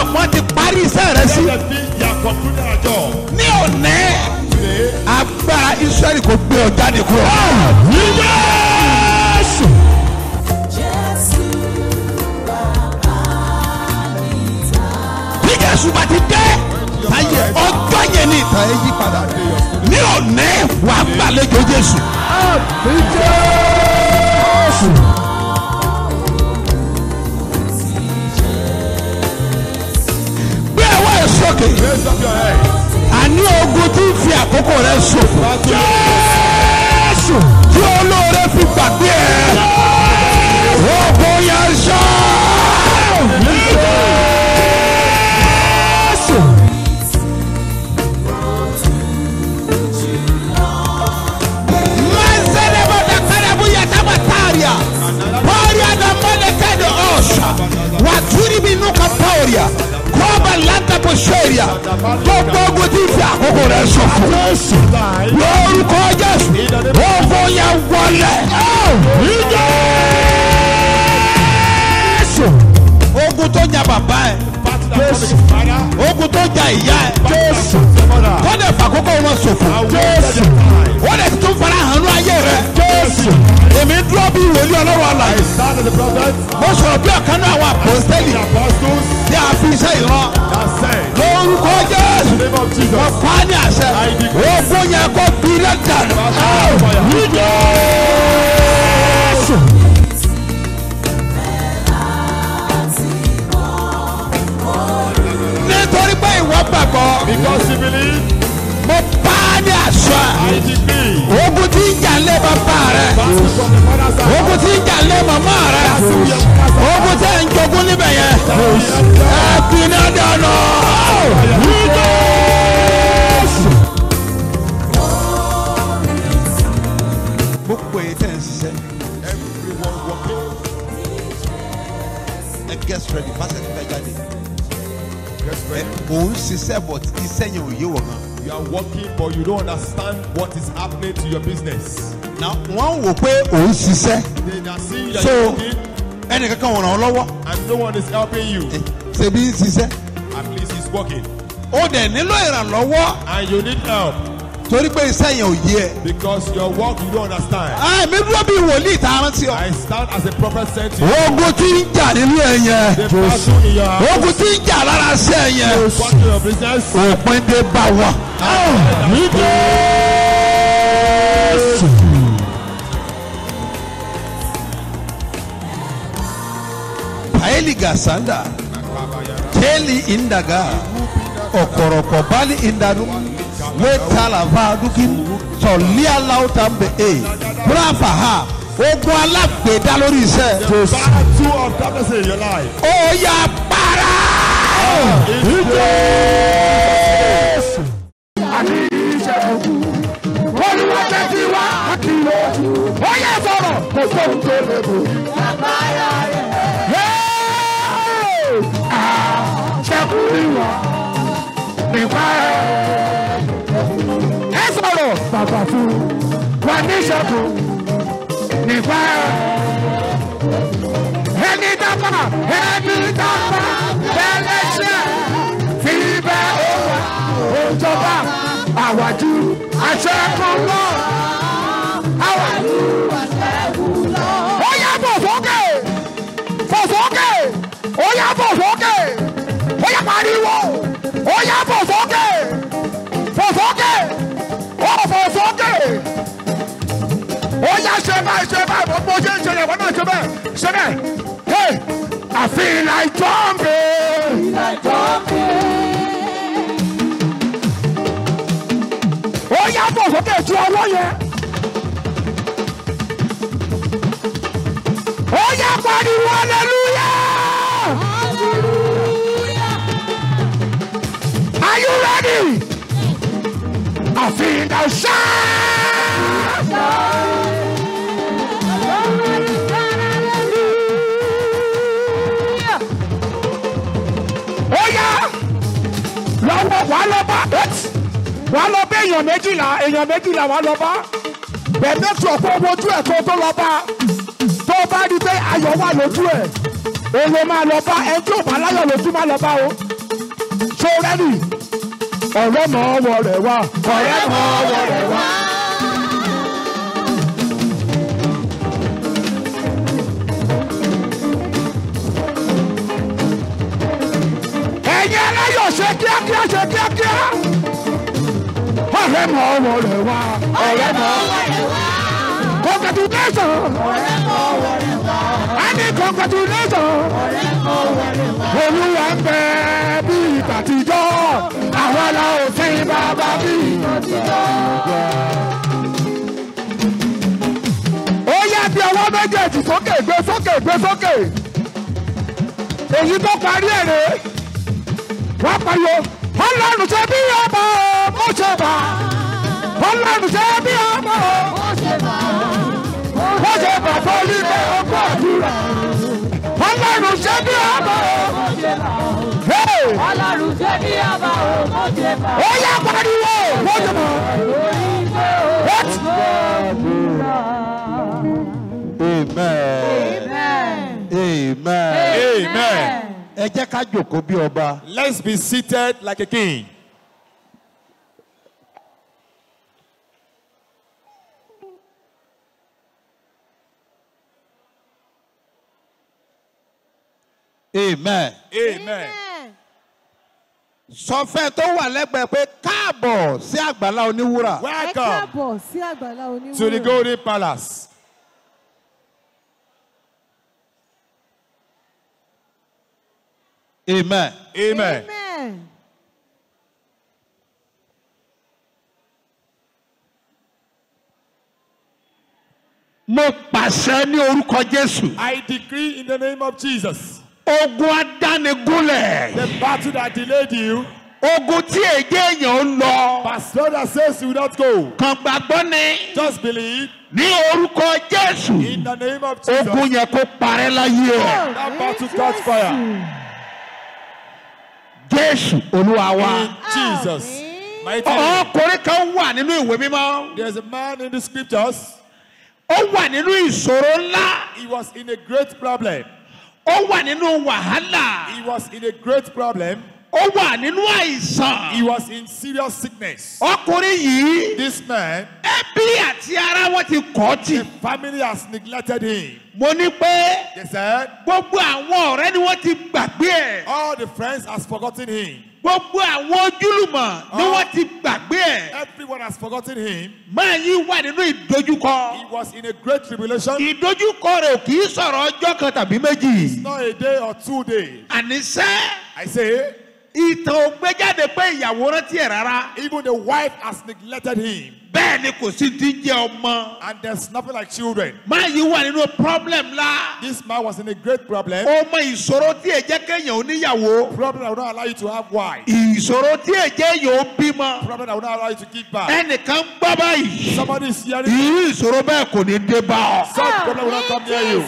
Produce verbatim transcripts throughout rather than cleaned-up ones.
wọ́n ti parí iṣẹ́ rẹ sí. ní òní agbára Ísírẹ́lì kò gbé ọ jáde kúrò. Jésù. bí Jésù bá ti dé ayé ọjọ́ yẹn ní ìtàn ẹ yí padà. ní òní wà á gbàlejò Jésù. Jésù. Raise up your head. Àní ogun tí ń fi àkókò rẹ ṣòfò. Jésù tí olóore fi gbàgbé ẹ. Ogun yẹn ṣá. Jésù. Mẹ́sẹ̀lẹ̀ bọ̀dà kárẹ́bù yàtá bàtàríà. Pọ́ọ̀rì àdàmọ́lẹ̀ kẹ́dọ̀ ọ̀ṣà. Wàtúrì bí nùkà pọ́ọ̀rìà. Kọ́ba lanta bọ̀ṣẹ́rìà gbogbo ogun tí fi àkókò rẹ̀ ṣòfò lórúkọ Jésù ogun yẹn wọlé. Jésù. Ogun tó jà bàbá ẹ̀ Jésù. Ogun tó jà ìyá ẹ̀ Jésù. Kọ́dẹ̀ fàkókò wọn ṣòfò Jésù. Wọ́n lè tún fara hàn ní ayé rẹ̀ Jésù. Èmi dúró bí wòlíì Ọlọ́run àlàyé. Mo sọ̀rọ̀ bí ọ̀kan náà àwọn àpòstélì tí a fi iṣẹ́ ìran lórúkọ Jésù. Wọ́n pa á ní àṣẹ. Ogun yẹn kó bílẹ̀ dànù. Jésù. Nítorí pé ìwọ gbàgbọ́. Because you believe. Mo pa á ní àṣẹ. Ogun tí ń jà lé bàbá rẹ̀. Ogun tí ń jà lé màmá rẹ̀. Ogun tí ń jogún níbẹ̀ yẹn. Ẹ gbiná dànù. Gbogbo èyí tẹ̀ ń ṣiṣẹ́. Ẹ get ready. Pásítọ̀ ti fẹ́ jáde. Òun ṣiṣẹ́ but iṣẹ́ yẹn ò yé wọ̀ gan. You are working but you don't understand what is happening to your business. Now wọ́n wò pé òun ṣiṣẹ́. They are seeing that so you're working. ẹnì kankan wọ̀n ràn ọ́ lọ́wọ́. And no one is helping you. Ṣebí ń ṣiṣẹ́. At least he's working. Ó dẹ̀ nílò ìrànlọ́wọ́. And you need help. Torí pé iṣẹ́ yẹn ò yé ẹ. Because your work you don't understand. Ah, mi dúró bí wòlíì tá a rántí ọ. I stand as a prophet sent to you. Ogun tí ń jà nínú ẹ yẹn. The battle in your house. Ogun tí ń jà lára sí ẹ yẹn. What your business? Òpin dé bá wa. Jésù. Paeli gasanda. Keli indaga. Okoroko bali indadu. Wetala vadukin. Solia lautambe e. Brafa ha. Ogun alágbèdá lórí iṣẹ́. Battle of darkness in your life. Ó yá para. Jésù. Àti ìṣẹ́gun. Olúwa jẹ́ ti wá àkìlọ̀. Ó yẹ sọ̀rọ̀ kò sóhun tó lè bò. Àbáyọ rẹ̀. Ṣẹ́kù ìwà nípa ẹ̀. Ẹ sọ̀rọ̀ bàbá fún wa ní ṣẹ́kù nípa ẹ̀. Ẹni dábà ẹni dábà bẹ́lẹ̀ ṣẹ́ fi bẹ́ òwà òjọba àwàjú àṣẹ́kùn lọ. Àwàjú àṣẹ́kùn lọ. Ó yá bọ̀ sókè fọ̀ sókè ó yá bọ̀ sókè ó yá pariwo ó yá bọ̀ sókè fọ̀ sókè ó fọ̀ sókè ó yá ṣe báyìí ṣe báyìí bó bó ṣe ń ṣe lẹ́wọ̀n náà ṣe bẹ́ẹ̀ ṣe bẹ́ẹ̀ hey I feel like jumping. Ó yá bọ̀ sókè ju ọwọ́ yẹn. Ó yá pariwo hallelujah. Are you ready? I feel the shout. Ó yá lọ́wọ́ wà lọ bá wà lọ bá èèyàn méjìlá èèyàn méjìlá wà lọ bá bẹ̀rẹ̀ tó ọ̀pọ̀ ojú ẹ̀ tó tó lọ bá tó bá rí pé ayọ̀ wà lójú ẹ̀ Olo máa lọ bá ẹ tí ò bá láyọ̀ lójú máa lọ bá o. Ṣé o rẹ́dì? Ọ̀rẹ́ mọ̀ ọwọ́ rẹ̀ wá. Ọ̀rẹ́ mọ̀ ọwọ́ rẹ̀ wá. Ẹ̀yin aláyọ̀ ṣe kíákíá ṣe kíákíá. Ọ̀rẹ́ mọ̀ ọwọ́ rẹ̀ wá. Ọ̀rẹ́ mọ̀ ọwọ́ rẹ̀ wá. Congratulations. Ọ̀rẹ́ mọ̀ ọwọ́ rẹ̀ wá. A ní congratulations. Ọ̀rẹ́ mọ̀ ọwọ́ rẹ̀ wá. Olúwa ń bẹ bí ìtàtijọ́. Àwọn la ò sin bàbá bí ìtàtijọ́. Ó yá bí ọwọ́ méjèèjì sókè gbé sókè gbé sókè. Èyí tó parí èrè. Wọ́n pariwo. Ọlọ́run ṣe bí ọmọ mo ṣe bá. Ọlọ́run ṣe bí ọmọ mo ṣe bá. Mo ṣe bá torí pé ọkọ àdúrà. Ọlọ́run ṣe bí ọmọ mo ṣe bá. Ọlọ́run ṣe bí ọmọ mo ṣe bá. Ó yá pariwo mo ṣe bá. Amen. Amen. Amen. Ẹ jẹ́ ká jókòó bí ọba. Let's be seated like a king. Amen. Amen. Sọ fẹ́ tó wà lẹ́gbẹ̀ẹ́ pé káàbọ̀ sí àgbàlá oníwúrà. Ẹ Welcome káàbọ̀ sí àgbàlá oníwúrà. to the Golden Palace. Amen. Amen. Amen. Mo pàṣẹ ní orúkọ Jésù. I decree in the name of Jesus, Ogun adánigúnlẹ̀. the battle that delayed you, Ogun tí èjé èèyàn ń lọ. pastor that says you will not go, Kàn gbàgbọ́ ni. just believe Ní orúkọ Jésù. in the name of Jesus. Ogun yẹn kó parẹ́ láyé ẹ̀. That battle catch fire. Jésù Olúwa wa. In Jesus' mighty name. Ọkùnrin kan wà nínú ìwé mímọ́. There's a man in the scriptures. Ó wà nínú ìṣòro ńlá. He was in a great problem. Ó wà nínú wàhálà. He was in a great problem. Ó wà nínú àìsàn. He was in serious sickness. Ọkùnrin yìí. This man, Ẹbí àti ará wọn ti kọ̀ ọ́ the tì. family has neglected him. Mo ní pé They said gbogbo àwọn ọ̀rẹ́ ni wọ́n ti gbàgbé ẹ̀. all the friends has forgotten him. Gbogbo àwọn ojúlùmọ̀ ni wọ́n ti gbàgbé ẹ̀. Everyone has forgotten him. Máa yí wà nínú He ìdojúkọ. was in a great tribulation. Ìdojúkọ rẹ̀ ò kì í sọ̀rọ̀ ọjọ́ kan tàbí méjì. Not a day or two days. Àníṣẹ́ I say, ìtàn ò gbé jáde pé ìyàwó rántí ẹ̀ rárá. even the wife has neglected him. Bẹ́ẹ̀ ni kò sí ti ń jẹ́ ọmọ. And there's nothing like children. Máa yí wà nínú problem ńlá. This man was in a great problem. Ọmọ ìṣòro tí èjẹ́ kéèyàn ò níyàwó. Problem that will not allow you to have wife. Ìṣòro tí èjẹ́ yóò bímọ. Problem that will not allow you to give back. Ẹnìkan gbọ́ báyìí. Somebody is hearing. Irú ìṣòro bẹ́ẹ̀ kò ní dé bá ọ. Such problem will not come near you.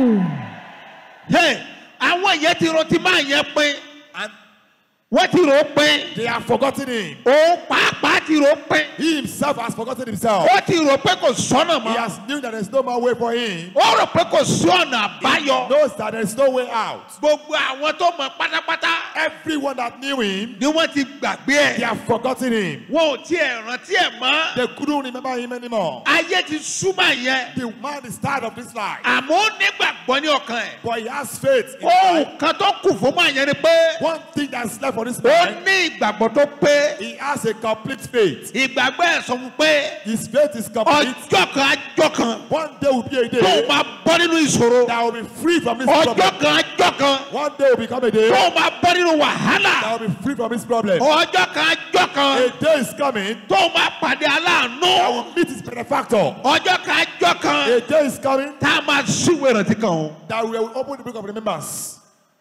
Hey, àwọn yẹn ti ro ti máa yẹn pín. And Wọ́n ti rò ó pín. they have forgotten him. Òun pàápàá ti rò ó pín. He himself has forgotten himself. Ó ti rò pé kò sọ́nà He mọ́. has knew that there's no more way for him. Ó rò pé kò sí ọ̀nà He àbáyọ. knows that there's no way out. Gbogbo àwọn tó mọ̀ pátápátá Everyone that knew him, ni wọ́n ti gbàgbé they ẹ̀. have forgotten him. Wọn ò tiẹ̀ rántí ẹ̀ mọ́. They couldn't remember him anymore. Ayé ti súnmọ́ yẹn. The man is tired of this life. Àmọ́ ó nígbàgbọ́ ní ọkàn ẹ̀. But he has faith in Ohun life. kan tó kù fún máa yẹn ni pé One thing that's left for this ó man, ní ìgbàgbọ́ tó pé. he has a complete faith. Ìgbàgbọ́ ẹ̀ sọ fún pé His faith is complete. ọjọ́ kan ajọ́ kan One day will be a tó day máa bọ́ nínú ìṣòro. that will be free from this Ọjọ́ problem. kan ajọ́ kan One day will become a day tó máa bọ́ nínú wàhálà. that will be free from this problem. Ọjọ́ kan ajọ́ kan A day is coming tó máa pàdé aláàánú. that will meet his benefactor. Ọjọ́ kan ajọ́ kan A day is coming tá a máa ṣíwèé ìrántí kan o. that will open the book of remembrance.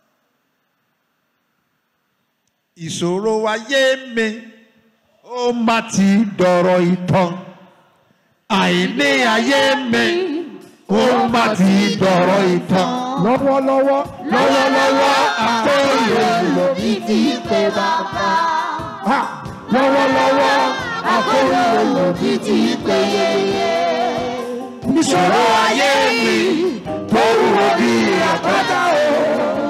Ìṣòro ayé mi ó má ti dọ̀rọ̀ ìtàn. Àìní ayé mi ó má ti dọ̀rọ̀ ìtàn. Lọ́wọ́lọ́wọ́ Lọ́wọ́lọ́wọ́ àkóyè lò. Bí ti pé bàbá. ha lọ́wọ́lọ́wọ́ Akóyè lò bí ti pé yeye. Ìṣòro ayé mi tó wúwo bí àpáta o.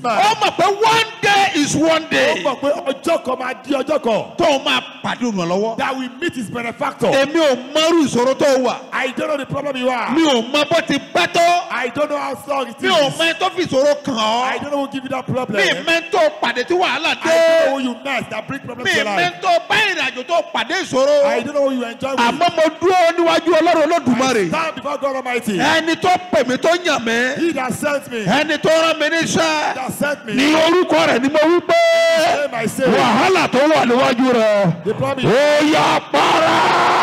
man. ó mọ̀ pé one day is one Ó day. mọ̀ pé ọjọ́ kan máa di ọjọ́ kan. tó o máa pàdé olùrànlọ́wọ́. That will meet his benefactor. èmi ò mọrú ìṣòro tó wà. I don't know the problem you are. mi ò mọ bó ti pẹ́ tó. I don't know how strong it mi ò is. mọ ẹni tó fi ìṣòro kàn I ọ́. don't know who give you that problem. mi mẹ́ tó pàdé tí wàhálà I don't know dé. who you met that bring problem mi to your life. mẹ́ tó bá ìrìnàjò tó pàdé ìṣòro. I don't know who you enjoy with. àmọ́ mo dúró níwájú ọlọ́run olódùmarè. Stand before God Almighty. ẹni tó pè mí tó yàn mí. He that sent me. ẹni tó rán mi níṣẹ́. That sent me. ní orúkọ rẹ̀ ni mo wí pé. Name I say. wàhálà tó wà níwájú rẹ̀. The problem ó yá para.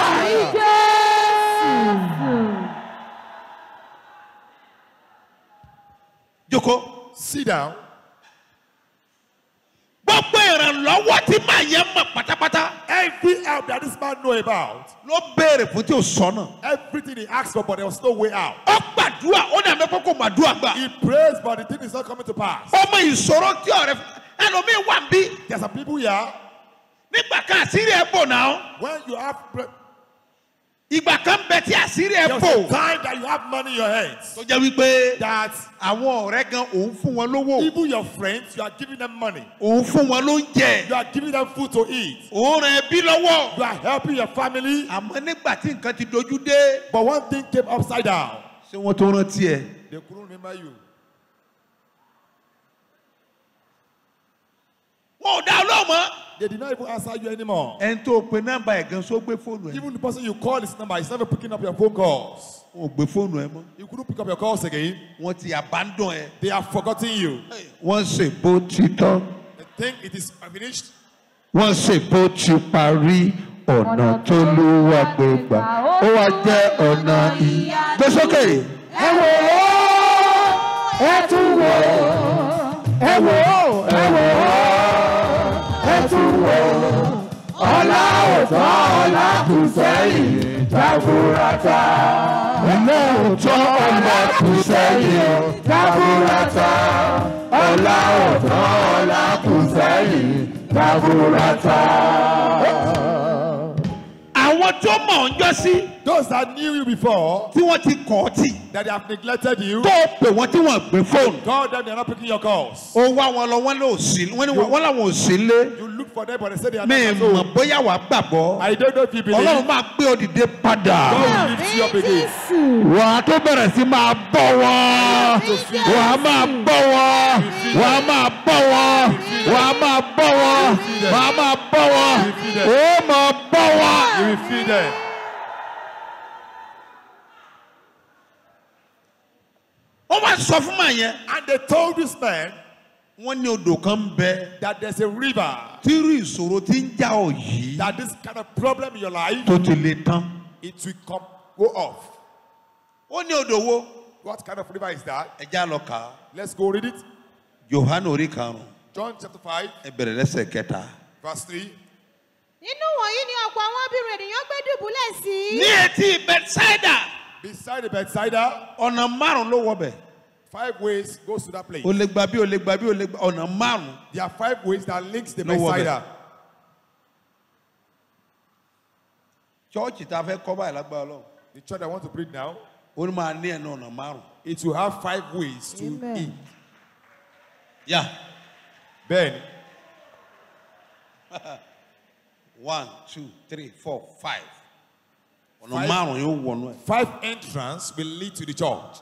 jókòó. sit down. gbogbo ìrànlọ́wọ́ tí màá yẹn mọ̀ pátápátá. Every help that this man know about. ló béèrè fún tí o sọnà. Everything he asked for, but there was no way out. ó gbàdúrà ó dàbí pé kò gbàdúrà gbà. He prays, but the thing is not coming to pass. ọmọ ìṣòro tí ọ̀rẹ́ ẹlòmíín wà ń bí. There are some people here, nígbà kan àṣírí ẹ̀ bò náà. when you have, pre- ìgbà kan bẹ tí àṣírí ẹ̀ there was bò. a time that you have money in your hands. tó jẹ́ wípé That àwọn ọ̀rẹ́ gan òun fún wọn lówó. even your friends, you are giving them money. òun fún wọn lóúnjẹ. You are giving them food to eat. òun ràn ẹbí lọ́wọ́. You are helping your family. àmọ́ nígbà tí nǹkan ti dojú dé. But one thing came upside down. ṣé wọ́n tó rántí ẹ. They couldn't remember you. wọn ò dá ọlọ́run mọ́. They did not even answer you anymore. ẹni tó pe nọ́mbà ẹ̀ gan só gbé fóònù ẹ̀. Even the person you call his number, he's never picking up your phone calls. wọn ò gbé fóònù ẹ mọ́. You couldn't pick up your calls again. wọ́n ti abandon ẹ. They have forgotten you. wọ́n ṣe bó ti tán. They think it is finished. wọ́n ṣe bó ti parí ọ̀nà tó ló wà gbé gbà ó wá jẹ́ ọ̀nà ìyá. gbé sókè. ẹ wò ó ẹ tún wò ó ẹ wò ó ẹ wò ó ẹ tún wò ó ọlá òótọ́ ọlá kù sẹ́yìn jaburata ọlá òótọ́ ọlá kù sẹ́yìn jaburata ọlá òótọ́ ọlá kù sẹ́yìn jaburata. àwọn tó mọ̀ ń jọ sí. Those that knew you before, tí wọ́n ti kọ̀ ọ́ tì. that they have neglected you, tó pè wọ́n tí wọ́n gbé fóònù. told them they are not picking your calls. ó wá wọn lọ wọ́n lò sí wọ́n ní wọ́n làwọn ò sí lé. You look for them, but they say they are mi not. mọ̀ So, bóyá wàá gbàgbọ́. I don't know if you believe. ọlọ́run máa gbé ọ dìde padà. God will lift you up again. wà á tó bẹ̀rẹ̀ sí máa bọ̀ wọ́n. wà á máa bọ̀ wọ́n. wà á máa bọ̀ wọ́n. wà á máa bọ̀ wọ́n. wà á máa bọ̀ wọ́n. ó máa bọ̀ wọ́n. You will feed them. wọ́n wá sọ fún màá yẹn. And they told this man wọ́n ní odò kan ń bẹ. that there's a river, tírú ìṣòro tí ń já ọ yìí. that this kind of problem in your life, tó ti lè tán. it will come, go off. ó ní odò wo. What kind of river is that? ẹ já lọ kà á. Let's go read it. Jòhánù orí karùn-ún. John chapter five, ẹ bẹ̀rẹ̀ lẹ́sẹ̀ kẹta. verse three. Nínú wọ̀nyí ni ọ̀pọ̀ àwọn obìnrin ènìyàn gbé dùbúlẹ̀ sí. ní etí Bethsaida. Beside the Bethsaida, ọ̀nà márùn-ún ló wọ bẹ̀. five ways goes to that place. o lè gba bí o lè gba bí o lè gba ọ̀nà márùn-ún. There are five ways that links the No word. Bethsaida. chọ́ọ̀chì tá a fẹ́ kọ́ báyìí lágbára lọ. The church I want to preach now, ó ní máa ní ẹnu ọ̀nà márùn-ún. it will have five ways to Amen. eat. yà Ben, one two three four five. ọ̀nà Five. márùn-ún yóò wọnú ẹ̀. five entrance will lead to the church.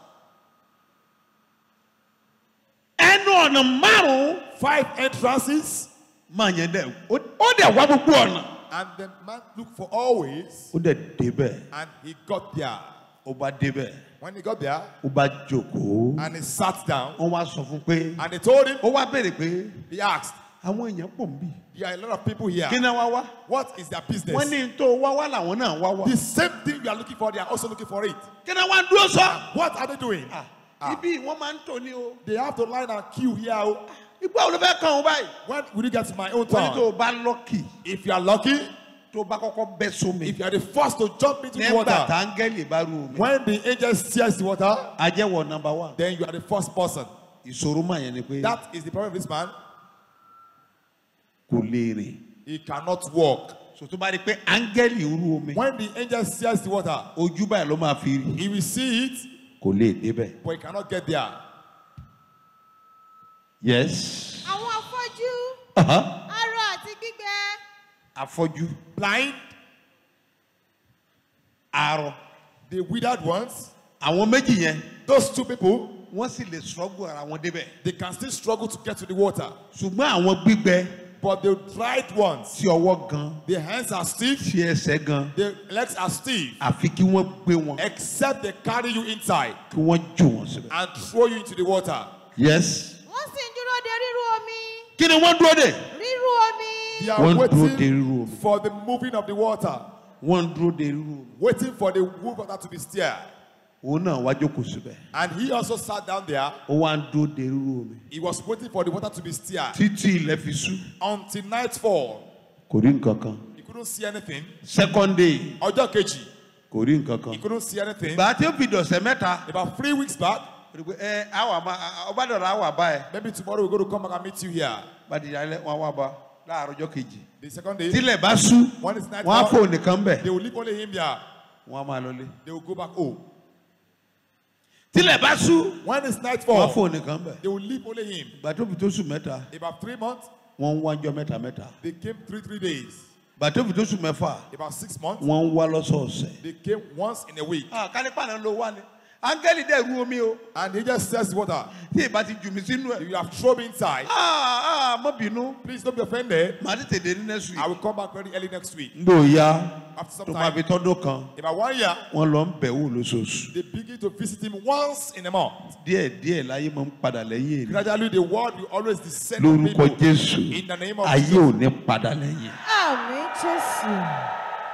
ẹnu ọ̀nà márùn-ún. Five entrances, máa yẹn dẹ̀ ó ó dẹ̀ wá gbogbo ọ̀nà. and the man looked for all ways, ó dẹ̀ débẹ̀. and he got there. ó bá débẹ̀. When he got there, ó bá jókòó. and he sat down, wọ́n wá sọ fún pé. and they told him, ó wá béèrè pé. he asked, àwọn èèyàn pọ̀ ń bì. there are a lot of people here. kí náà wá wá. What is their business? wọ́n ní tó wá wá làwọn náà wá wá. The same thing you are looking for, they are also looking for it. kí náà wá ń dúró sọ. What are they doing? Ah. ibi wọ́n máa ń tò ní o. They have to line and queue here. oh. ìgbà wo ló fẹ́ kàn ó báyìí. When will you get to my own wọ́n ní tó town? o bá lọ́kì. If you are lucky, tó o bá kọ́kọ́ bẹ́ sómi. if you are the first to jump into the nígbà water, tá áńgẹ́lì bá rú omi. when the angel steers the water, ajẹ́wọ̀ number one. then you are the first person. ìṣòro máa yẹn ni pé. That is the problem of this man. kò lè rìn. He cannot walk. so tó bá rí i pé áńgẹ́lì ń rú omi. When the angel steers the water, ojú báyìí ló máa fi rí. he will see it, kò lè débẹ̀. but he cannot get there. Yes. Àwọn afọ́jú. Uh-huh. Arọ àti gbígbẹ. Afọ́jú. Blind, Arọ. the withered ones, Àwọn méjì yẹn. those two people, Wọ́n sì lè struggle ara wọn débẹ̀. they can still struggle to get to the water. Ṣùgbọ́n àwọn gbígbẹ But the dried ones, tí ọwọ́ gan, their hands are stiff, tí ẹsẹ̀ gan, their legs are stiff, àfi kí wọ́n gbé wọn, except they carry you inside kí wọ́n jù wọn síbẹ̀. and throw you into the water. Yes. Wọ́n sì ń dúró de rírú omi. Kí ni wọ́n dúró dè? Rírú omi. They are Wọ́n dúró de waiting rírú omi. for the moving of the water, Wọ́n dúró de rírú omi. waiting for the water to be stirred. Òun náà wá jókòó síbẹ̀. And he also sat down there. Ó wá ń dúró de rírú omi. He was waiting for the water to be stirred Títí ilẹ̀ fi ṣú. until nightfall. Kò rí nǹkan kan. He couldn't see anything. Second day, Ọjọ́ kejì, kò rí nǹkan kan. he couldn't see anything. Ìgbà tí ó fi dọ̀sẹ̀ mẹ́ta. About three weeks back, Ẹ àwà máa ọba dọ̀rọ̀ àwà bá ẹ. maybe tomorrow we're going to come back and meet you here. Bàdì ìyálẹ̀ wọn wá bá láàárọ̀ ọjọ́ kejì. The second day, Tílẹ̀ bá ṣú, when it's night, wọ́n á fò nìkan bẹ̀. they will leave only him there. Wọ́n á máa lọlé. They will go back home. Tílẹ̀ bá ṣú, When it's wọ́n á nightfall, fò nìkan bẹ̀. they will leave only him. Ìgbà tó fi tó sùn mẹ́ta, About three months, wọ́n ń wá ọjọ́ mẹ́ta mẹ́ta. they came three, three days. Ìgbà tó fi tó sùn mẹ́fà, About six months, wọ́n ń wá lọ́sọ̀ọ̀sẹ̀. they came once in a week. Kánípà náà ló wá ni. Áńgẹ́lì dẹ̀ rú omi o. And he just says water. Tí ìbá ti jù mí sínú ẹ̀. If you have thrown me inside, Ah, ah, má bínú. please don't be offended. Màá tètè dé ní next week. I will come back very early next week. Ń gbò ya After some tó máa fi time, tọ́dún kan, about one year, wọ́n lọ ń bẹ̀ wò lóṣooṣù. they begin to visit him once in a month. Díẹ̀ díẹ̀ láyé máa ń padà lẹ́yìn èrè. Gradually, the word will always descend on Lórúkọ people. Jésù, In the name of ayé Jesus. ò ní padà lẹ́yìn. Àmín Jésù.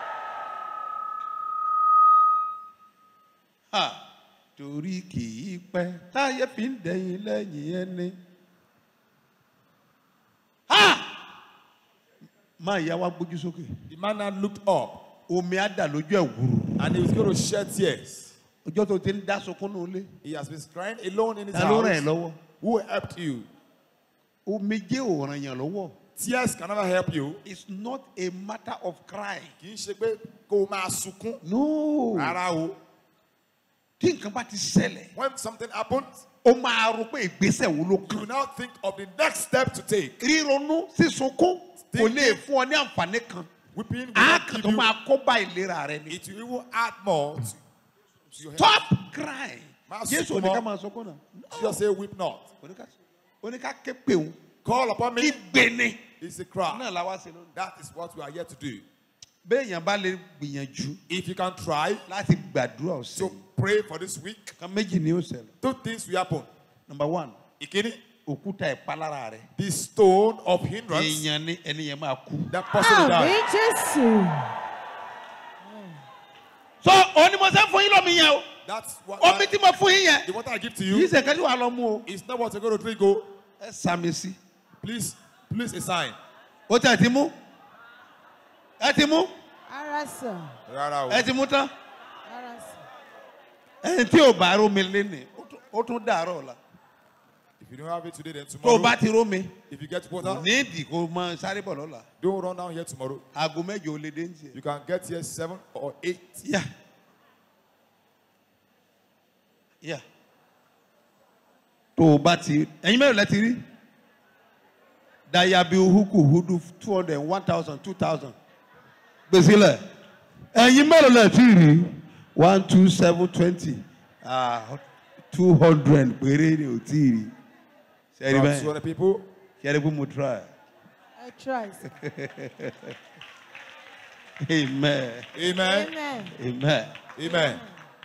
Ha! Torí kì í pẹ́ táyé fi ń dẹ̀yìn lẹ́yìn ẹni. Ha! Máa yá wa gbójú sókè. The man now looked up Omi á dà lójú ẹ̀ wúru. and he was going to shed tears. Ọjọ́ tó ti ń dá sunkún ní ilé. He has been crying alone in his Ta ló ràn ẹ́ house. lọ́wọ́? Who helped you? Omi jẹ́ òràn yàn lọ́wọ́. Tears can never help you. It's not a matter of crying. Kì í ṣe pé kó o máa sunkún. No. Rárá o. Tí nǹkan bá ti ṣẹlẹ̀, When something happens, ó máa rò pé ìgbésẹ̀ wo ló you kàn. now think of the next step to take. Ríronú sísunkún kò lè fún ọ ní àǹfààní kan. Weeping will Á not kàn give tó you. máa kó bá ìlera rẹ ni. It will even add more to to your health. Stop crying. Máa Jésù sunkún oníká mọ́. máa sunkún náà. Just say weep not. Oníká oníká ké pé òun. Call upon me. Ìgbé ni. It's a cry. Náà la wá sí lónìí. That is what we are here to do. Béèyàn bá lè gbìyànjú If you can try láti gbàdúrà ọ̀sẹ̀. to pray for this week, Kan méjì ni ó ṣẹlẹ̀. two things will happen. Number one, Ìkíní, òkúta ìpalára rẹ̀. the stone of hindrance, Èèyàn ni ẹni yẹn máa kú. that person will die. Àmín Jésù. So onímọ̀sá fún yín lọ́mí yẹn o. That's what Omi I, tí mo fún yín yẹn. the water I give to Kì í you ṣe kẹ́tí wàá lọ mú o. is not what you're going to drink. Go, Ẹ sàmì sí. please, please a sign. Ó tẹ̀ ti mú. Ẹ ti mú. Ara sàn. Rárá o. Ẹ ti mú tán. Ara sàn. Ẹni tí ò bá rómi léni, ó tún- ó tún dàárọ̀ ọ̀la. If you don't have it today, then Tó o tomorrow. bá ti rómi, If you get water, nídìí kó o máa sáré bọ̀ lọ́la. don't run down here tomorrow. Aago mẹ́jọ ó lé dé ní tiẹ̀. You can get here seven or eight. Yà. Yà. Tó o bá ti, ẹ̀yin mẹ́rin lẹ ti rí. Dayabi Uhuku Hudu two hundred one thousand two thousand. Gbèsè lẹ̀. Ẹ̀yin mẹ́rin lẹ ti rí. One two seven twenty. Two hundred péré ni ò tí ì rí. Ṣẹ́rí About bẹ́ẹ̀. two hundred people. Ṣẹ́rí pé mo try. I try. Amen. Amen. Amen. Amen. Amen.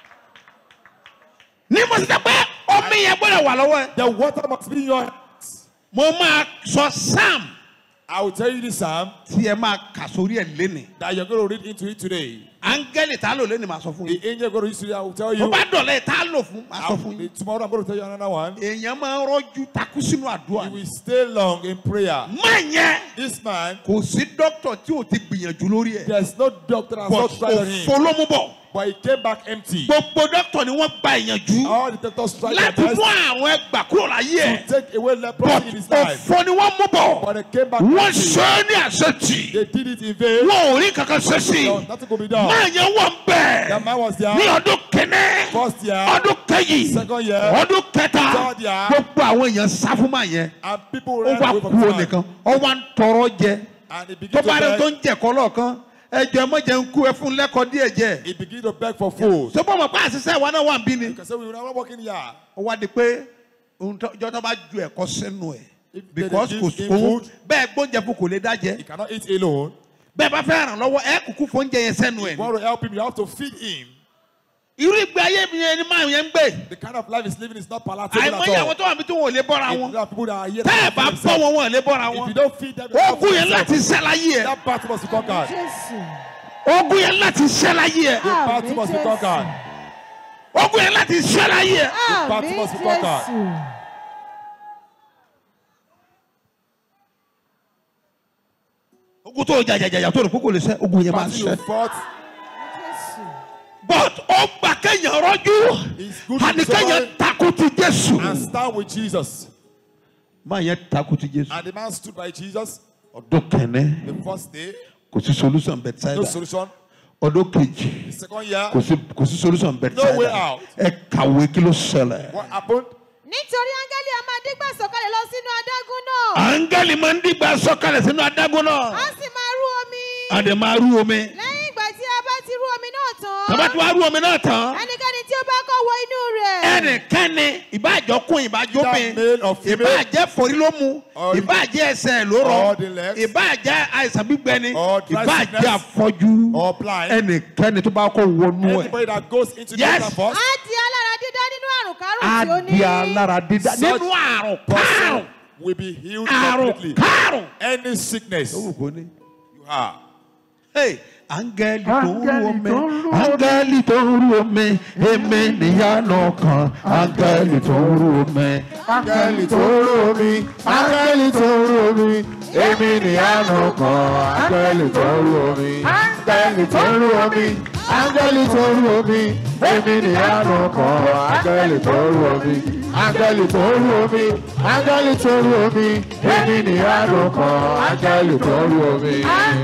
Ní mo ti sọ pé omi yẹn gbọ́dọ̀ wà lọ́wọ́ ẹ. The water must be in your hands. Mo máa sọ Sam I will tell you this psalm tí ẹ máa kà sórí ẹ̀ lénìí. that you're going to read into it today. Áńgẹ́lì tá a lò lénìí máa sọ fún yín. The angel going to read today, I will tell Mo you. bá dọ̀lẹ́ tá a lò fún máa sọ I'll- fún yín. tomorrow I'm going to tell you another one. Èèyàn máa ń rọ́jú takú sínú àdúrà. You will stay long in prayer. Má yẹn This man, kò sí dókítà tí ò ti gbìyànjú lórí ẹ̀. there's no doctor that has But not tried on him. òfò ló mú bọ̀. But he came back empty. Gbogbo dọ́kítọ̀ ni wọ́n gba ìyànjú. All the doctors tried their Láti best mú àwọn ẹgbà kúrò láyé ẹ̀. to take away leprosy in his life. Òfò ni wọ́n mú bọ̀. But they came back Wọ́n empty. ṣe é ní àṣetì. They did it in vain. Wọ́n ò rí kankan ṣe sí. No, nothing could be done. Máa yẹn wọ̀ ń bẹ̀. That man was there. Ní ọdún kẹ́nẹ́. First year. Ọdún kẹ́yìn. Second year. Ọdún kẹta. Third year. Gbogbo àwọn èèyàn sá fún màá yẹn. And people Ó ran wá away kú from o the man. nìkan. Ó wá ń tọrọ jẹ. And he Tó began to bá rẹ̀ tó beg. ń jẹ̀kọ́ lọ́ọ̀kan. Ẹ jẹ́ mọ́ jẹ́ ń kú ẹ fún lẹ́kọ̀ọ́ díẹ̀ jẹ́. He began to beg for food. Sọ́kọ́ mọ̀ pé àṣìṣe ìwà náà wà ń bí ni. You can say we were not working here. Ó wá di pé ìjọ tó bá ju ẹ̀kọ́ sínú ẹ̀. If they Because give kò him sóhun food, bẹ́ẹ̀ gbóúnjẹ fún kò lè dájẹ́. he cannot eat alone. Bẹ́ẹ̀ bá fẹ́ ràn lọ́wọ́ ẹ kúkú fún oúnjẹ yẹn sẹ́nu If ẹ̀. you want to help him, you have to feed him. Irú ìgbé ayé mi yẹn ni máa yẹn ń gbé. The kind of life he's living is not palatable at Àìmọye àwọn all. tó wà mí tí wọn ò lè bọ́ra If wọn. there are people that are here Tẹ́ ẹ̀ to bá feed bọ́ themselves, wọn wọn ò lè bọ́ra if you wọn. don't feed them, they don't Ogun feed yẹn láti themselves. ṣẹ́ láyé ẹ̀. That battle must be conquered. Ogun yẹn láti ṣẹ́ láyé ẹ̀. The battle must be conquered. Ogun yẹn láti ṣẹ́ láyé ẹ̀. The battle must be conquered. Ogun tó jàjàjàjà tó rò pé kò lè ṣẹ́ ogun yẹn máa Battle ṣẹ́. you fought But ó gbà kéèyàn rọ́jú. is good to Àní kéèyàn survive takú ti Jésù. and stand with Jesus. Máa yẹn takú ti Jésù. And the man stood by Jesus Ọdún kẹ́nẹ́ the first day. kò sí solution No Bethsaida. solution. Ọdún kejì The second year, kò sí kò sí solution Bethsaida. No way out. Ẹ kàwé kí ló ṣẹlẹ̀. what happened? Nítorí áńgẹ́lì a máa dígbà sọ̀kalẹ̀ lọ sínú adágún náà. Áńgẹ́lì máa ń dìgbà sọ̀kalẹ̀ sínú adágún náà. A sì máa rú omi. Àdè máa rú omi. Lẹ́yìn ìgbà tí a bá ti rú omi náà tán. Tàbá tí wàá rú omi náà tán. Ẹnikẹ́ni tí ó bá kọ́ wọ inú rẹ̀. Ẹnikẹ́ni ìbáàjọ́kùn ìbáàjọ́bìn. Either male or female. Ìbáàjẹ́ forí ló mu. Or- Ìbáàjẹ́ ẹsẹ̀ ló rọ. Or the legs. Ìbáàjẹ́ àìsàn gbígbẹ́ni. Or dry Ìbáàjẹ́ sickness. afọ́jú. Or blind. Ẹnikẹ́ni tó bá kọ́ wọnú ẹ̀. Anybody that goes into Yes. the first, Á di alára dídá nínú àrùn kárùn tí ó ní. Adi alára dídá Such nínú àrùn person kárùn. will be healed Àrùn completely. kárùn. Any sickness Owó kò ní. you have. Hey, áńgẹ́lì tó ń rú Áńgẹ́lì omi. tó ń rú omi. Áńgẹ́lì tó ń rú omi. Èmi níyanu kan. Áńgẹ́lì tó ń rú omi. Áńgẹ́lì tó ń rú omi, áńgẹ́lì tó ń rú omi, èmi ni àánú kan. Áńgẹ́lì tó ń rú omi, áńgẹ́lì tó ń rú omi, áńgẹ́lì tó ń rú omi, èmi ni àánú kan. Áńgẹ́lì tó ń rú omi, áńgẹ́lì tó ń rú omi, áńgẹ́lì tó ń rú omi, èmi ni àánú kan. Áńgẹ́lì tó ń rú omi,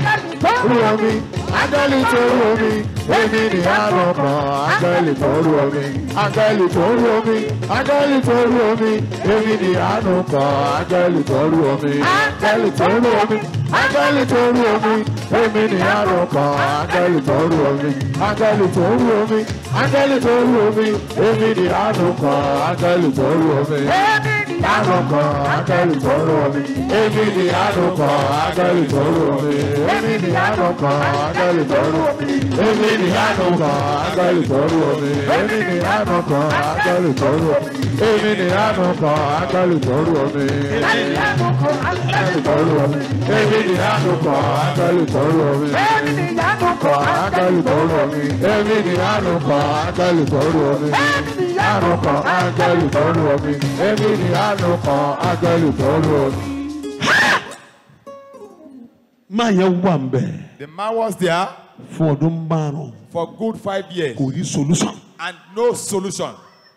rú omi, áńgẹ́lì tó ń rú omi, èmi ni àánú kan. Áńgẹ́lì tó ń rú omi, áńgẹ́lì tó ń rú omi, áńgẹ́lì tó ń rú omi, èmi ni àánú kan. Áńgẹ́lì tó ń rú omi, áńgẹ́lì tó ń rú omi, áńgẹ́lì tó ń rú omi, èmi ni àánú kan. Áńgẹ́lì tó ń rú omi, áńgẹ́lì tó ń rú omi, áńgẹ́lì tó ń rú omi, èmi ni àánú kan. Áńgẹ́lì tó ń rú omi, àánú kan. Áńgẹ́lì tó ń rú omi, èmi ni àánú kan. Áńgẹ́lì tó ń rú omi, èmi ni àánú kan. Áńgẹ́lì tó ń rú omi, èmi ni àánú kan. Áńgẹ́lì tó ń rú omi, èmi ni àánú kan. Áńgẹ́lì tó ń rú omi, èmi ni àánú kan. Áńgẹ́lì tó ń rú omi, áńgẹ́lì tó ń rú omi, èmi ni àánú kan. Áńgẹ́lì tó ń rú omi, èmi ni àánú kan. Áńgẹ́lì tó ń rú omi, èmi ni àánú kan. Áńgẹ́lì tó ń rú omi, àánú kan. Áńgẹ́lì tó ń rú omi, èmi ni àánú kan. Áńgẹ́lì tó ń rú omi. Máa yẹn wà ń bẹ̀ The man was there fún ọdún márùn-ún. for good five years Kò rí solution. and no solution.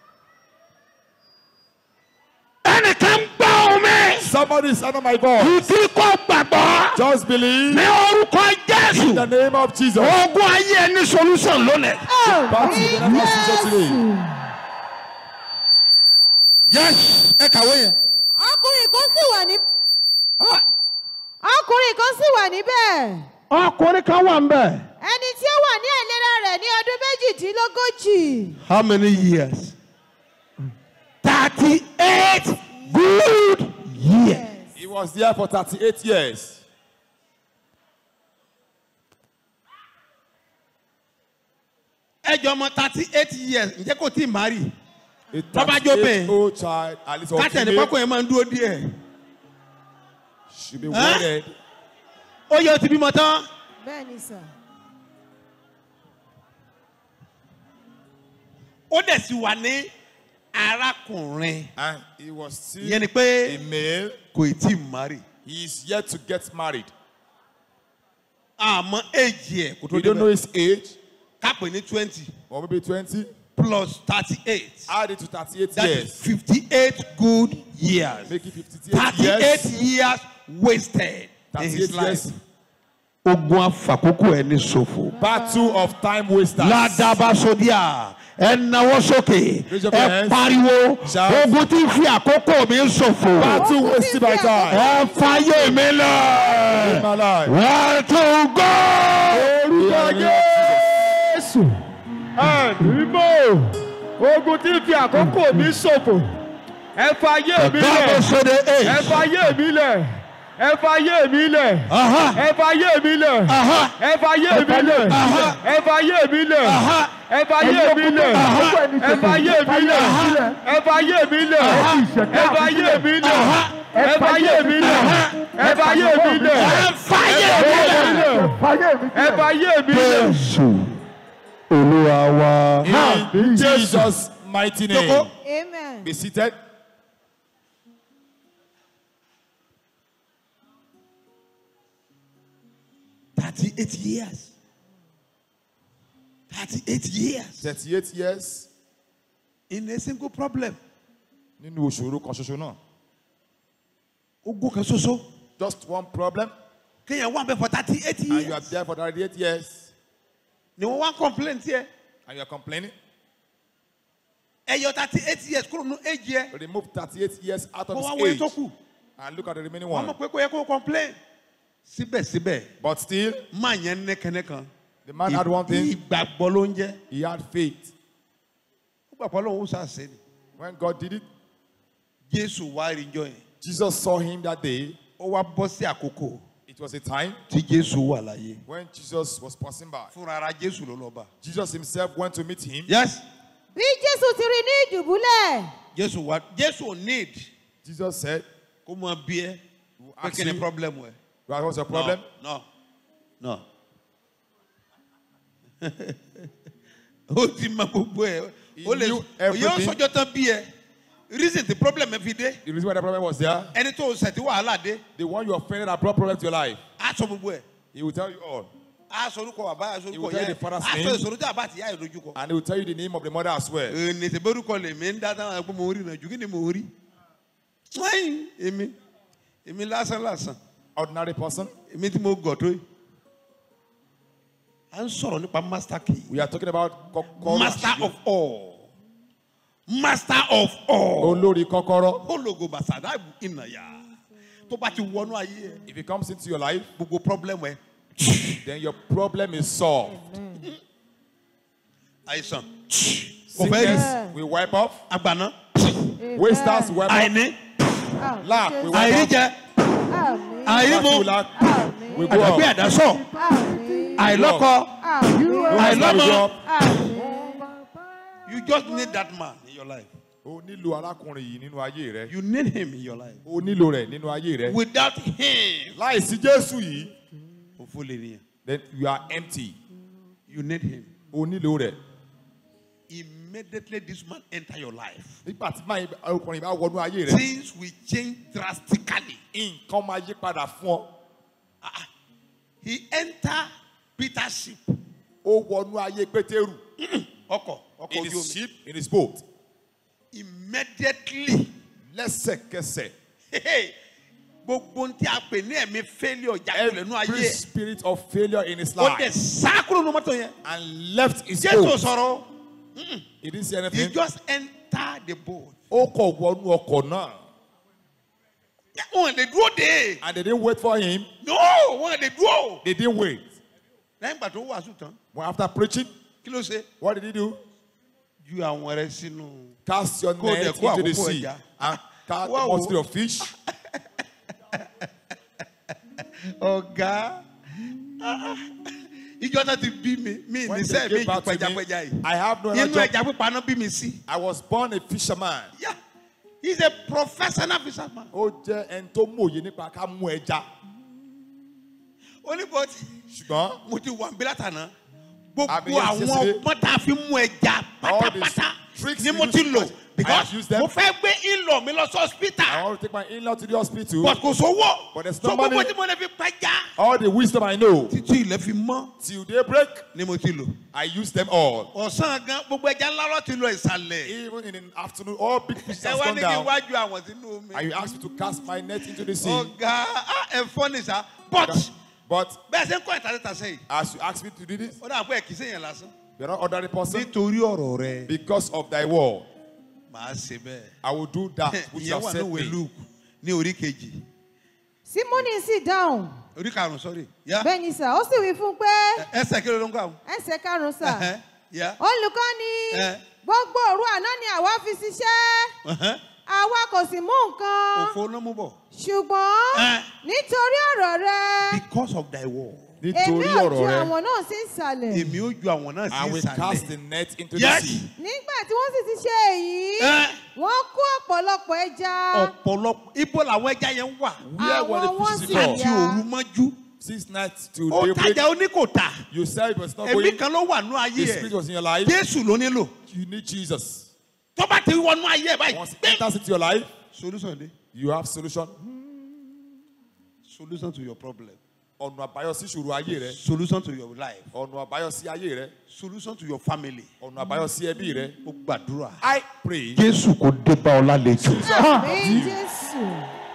Ẹnìkan gbọ́ omi. Somebody is under my voice. Ìdí kò gbàgbọ́. Just believe Ní orúkọ in the Jésù. name of Jesus. Ogun ayé ẹni solution lónìí. Battle will never cease today. Yes, ẹ kàwé yẹn. Ọkùnrin kan sì wà ní. Ọkùnrin kan sì wà níbẹ̀. Ọkùnrin kan wà ń bẹ̀. Ẹni tí ó wà ní àìlera rẹ̀ ní ọdún méjìdínlógójì. How many years? Thirty-eight good years. He was there for thirty-eight years. Ẹ jọ ọmọ thirty-eight years ǹjẹ́ kò tí ì marry? A Baba Jobe. thirty-eight-year-old child, at least or Kátẹ̀ ní female, pákó yẹn máa ń dúró díẹ̀. should be Huh? wedded. Ó yẹ o ti bímọ tán. Bẹ́ẹ̀ni sà. Ó dẹ̀ sì wà ní arákùnrin. And he was still Ìyẹn ni pé a male. kò ì tí ì marry. He is yet to get married. Àmọ́ èjì ẹ̀ kò tó We don't know débẹ̀. his age. kápẹ́ ní twenty. Or maybe twenty. Plus thirty-eight. Add it to thirty-eight That years. is fifty-eight good years. Make it fifty-eight thirty-eight years. years wasted in his thirty-eight life. years. Ogun afakoko ẹni ṣòfò. Battle of time wasters. Ládàbàsódìà ẹ nawọ́ sókè Raise your ẹ hands. pariwo Shout. ogun tí ń fi àkókò mi ṣòfò. Battle wasted by time. Ẹ fàyè mi In lọ. my life. Where to go? Orúkọ Jésù. Ẹ̀mímọ́. Ogun tí ń fi àkókò mi ṣòfò. Ẹ fàyè mi lẹ̀. Ládàbàsódìà Ẹ eight. fàyè mi lẹ̀. Ẹ fàyè mi lẹ̀. Aha. Ẹ fàyè mi lẹ̀. Aha. Ẹ fàyè mi lẹ̀. Aha. Ẹ fàyè mi lẹ̀. Aha. Ẹ fàyè mi lẹ̀. Aha. Ẹ fàyè mi lẹ̀. Ẹ fàyè mi lẹ̀. Ẹ fàyè mi lẹ̀. Ẹ fàyè mi lẹ̀. Ẹ fàyè mi lẹ̀. Ẹ fàyè mi lẹ̀. Ẹ fàyè mi lẹ̀. Jésù Olúwa wa. In Jesus' mighty name. Joko. Amen. Be seated. thirty-eight years. thirty-eight years. thirty-eight years. In a single problem. Nínú òṣòro kan ṣoṣo náà. Ogun kan ṣoṣo. Just one problem. Kéèyàn wà bẹ́ẹ̀ for thirty-eight And you are years. there for thirty-eight years. Ni wọ́n wá complain tiẹ̀. And you are complaining. Ẹyọ thirty-eight years kúrò nínú age yẹ. Remove thirty-eight years out of Mo wá his wọlé tó age. kù. And look at the remaining Wọ́n one. mọ̀ pé kò yẹ kó complain. Síbẹ̀síbẹ̀, But still, máa yẹn nẹ́kẹ́nẹ́ kan. the man had one thing. Ìgbàgbọ́ ló ń jẹ́. He had faith. Ó gbàgbọ́ lóhùn ṣàṣẹ ni. When God did it, Jésù wá rí jọ yẹn. Jesus saw him that day. Ó wá bọ́ sí àkókò It was a time tí Jésù wà láyé. when Jesus was passing by. Fúnra ara Jésù ló lọ bá. Jesus himself went to meet him. Yes. Bí Jésù ti rí ní ìdùbúlẹ̀. Jésù wá Jésù ò need Jesus said, kó máa bí ẹ. will Pé ask kí ni you, problem ẹ? what was your problem? No. No. No. Ó ti mọ gbogbo ẹ. He Ó lè knew yóò everything. sọjọ́ tán bí ẹ. Reason the problem ẹ fi dé. The reason why the problem was there, Ẹni tó ṣẹ̀ tí wàhálà dé. the one you offended that brought problem to your life, Á sọ gbogbo ẹ. he will tell you all. Á sọ orúkọ bàbá, á sọ He orúkọ will tell ìyá you ẹ. the father's Á sọ name. ìṣòro tí àbá àti ìyá ẹ dojú kọ. And he will tell you the name of the mother as well. Ní ìṣègbè orúkọ lèmi ń dá táwọn ẹgbẹ́ mo rí ìrìnàjò kí ni mo rí. Wáyé èmi èmi lásán lásán Ordinary person. èmi tí mo gọ̀ tó yìí. À ń sọ̀rọ̀ nípa master key. We are talking about kokoro. Master of all. Master of all. Olórí kokoro. Ológo Bàṣádà ìnàyà. Tó bá ti wọnú ayé ẹ. If he comes into your life, Gbogbo problem ẹ. then your problem is solved. Àìsàn. Kò fẹ́ rí. Sickness, we wipe off. Àgbàná. Wasters, we wipe off. Àìní. Lack, we wipe off. Àìríjẹ. Àmín. Lack, we Àìrímu. lack. We go Àgbàgbé up. àdásọ̀. Àmín. Àìlọ́kọ. Àmín. No matter we Àìlọ́mọ. go up. Àmín. You just need that man in your life. O nílò arákùnrin yìí nínú ayé rẹ. You need him in your life. O nílò rẹ̀ nínú ayé rẹ. Without him. Láìsí Jésù yìí, Òfò lè nìyẹn. then you are empty. You need him. O nílò rẹ̀. Immediately this man enter your life. Nígbà tí máa ọkùnrin bá wọnú ayé rẹ, Things will change drastically. nǹkan máa yí padà fún ọ. He enter Peter's ship. Ó wọnú ayé Pétérù. Ọkọ̀ ọkọ̀ In ojú his omi. ship, in his boat. Immediately. Lẹ́sẹ̀kẹsẹ̀. Hey, gbogbo ntí a pè ní ẹ̀mí failure jákulẹ̀ nínú Every ayé. spirit of failure in his Ó dẹ̀ life. sá kúrò nínú mọ́tò yẹn. And left his Jésù boat. sọ̀rọ̀. He didn't say He anything. just enter the boat. Ó kọ̀ wọnú ọkọ̀ náà. Wọ́n lè dúró de. And they didn't wait for him. No, wọ́n lè dúró. They didn't wait. Lẹ́yìn ìgbà tó wàásù tán, Well, after preaching, kí ló ṣe? what did he do? Ju àwọn rẹ̀ sínú. Cast your Kó o dẹ̀ net kó into the àkókò sea ẹja. and cast the Wow. multitude of fish. Ọ̀gá. Ìjọ náà ti bí mi, mi When ní they sẹ́ẹ̀ came méjì back to pẹjapẹja me, yìí. I have no other Inú job. ẹja pípa náà bí mi sí. I was born a fisherman. Yeah, he's a professional fisherman. Ó jẹ́ ẹni tó mòye nípa ká mú ẹja. Oníbọ̀tì, Ṣùgbọ́n mo ti wà níbí látàná. I've Gbogbo been here àwọn yesterday. ọgbọ́n tá a fi mú ẹja All these pátápátá tricks ni we mo use ti to lò. catch- because use them. mo fẹ́ gbé in-law mi lọ sí I hospital. want to take my in-law to the hospital. But kò sówó. But there's So no money. gbogbo tí mo lè fi pàjá. All the wisdom I know Títí ilẹ̀ fi mọ́ till daybreak, ni mo ti lò. I use them all. Ọ̀sán gan gbogbo ẹja ńlá lọ ti lọ ìsàlẹ̀. Even in the afternoon, all big fish Ẹ have wá gone ní kí n down. wájú àwọn sínú omi. And you ask me to cast my net into the sea. Ọ̀gá ẹ fọ́ ní sá. But But bẹ́ẹ̀ ṣe ń kọ́ ìtàlẹ́ta sẹ́yìn. as you ask me to do this, Ó dà pé ẹ̀kí sẹ́yìn lásán. you're not ordinary person. Nítorí ọ̀rọ̀ rẹ. Because of thy word, Màá ṣe bẹ́ẹ̀. I will do that which you Ìyẹn have wà said ní ìwé me. Luke ní orí kejì. Símónì sì dáhùn. Orí karùn-ún sọ́rí. Yá. Bẹ́ẹ̀ ni sà, ó sì wí fún un pé Ẹsẹ̀ kí ló ló ń kọ́ àwọn? ẹsẹ̀ karùn-ún sà. Ẹ̀hẹ́, yá. Olùkọ́ni, Ẹ. gbogbo òru àná ni àwa fi ṣiṣẹ́. Ẹ̀hẹ́. Àwa kò sì mú nǹkan. Òfo ló mú bọ̀. Ṣùgbọ́n Ẹ. nítorí ọ̀rọ̀ rẹ, Because of thy word. èmi Nítorí ò ju ọ̀rọ̀ rẹ, àwọn náà sí ìsàlẹ̀. Èmi ó ju àwọn náà I sí will cast the ìsàlẹ̀. net into Yes. the sea. Nígbà tí wọ́n sì ti ṣe èyí, Ẹ. wọ́n kó ọ̀pọ̀lọpọ̀ ẹja. Ọ̀pọ̀lọpọ̀ ibo làwọn ẹja yẹn wà. Where were Àwọn the wọ́n fishes sì before? Tí òru mọ́jú. Six nights to Ó daybreak. tajà ó ní kò tà. You said it was not Ẹ̀mí going. kan ló wà nú ayé The ẹ̀. spirit was in your life. Jésù ló nílò. You need Jesus. Tó bá ti wọnú ayé ẹ̀ báyìí. Once it enters into your life, Solution dé. you have solution. Solution to your problem. Ọ̀nà àbáyọ sí ìṣòro ayé rẹ. Solution to your life. Ọ̀nà àbáyọ sí ayé rẹ. Solution to your family. Ọ̀nà àbáyọ sí ẹbí rẹ. Ó gbàdúrà. I pray. Jésù kò dé bá ọ lálejò. Àmín Jésù.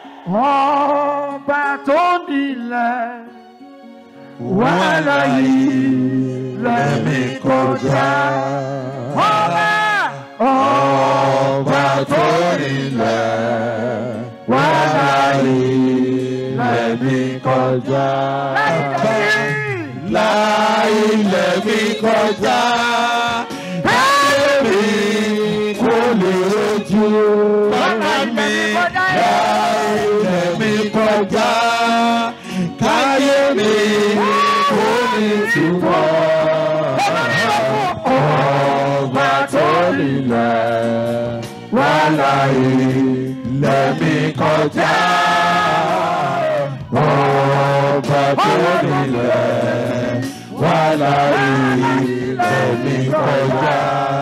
Ọba tó nílẹ̀ wà láyé lẹ́mí kọjá. Ọba ọba tó nílẹ̀ wà láyé lẹ́mí kọjá. Láyé lẹ́mí kọjá. Ẹ̀mí kò lè rojú. Bàbá mi láyé mi kọjá, káyé mi kò ní túbọ̀. Ọba tó nílẹ̀ wà láyé lẹ́mí kọjá. Ọba tó nílẹ̀ wà láyé lẹ́mí kọjá.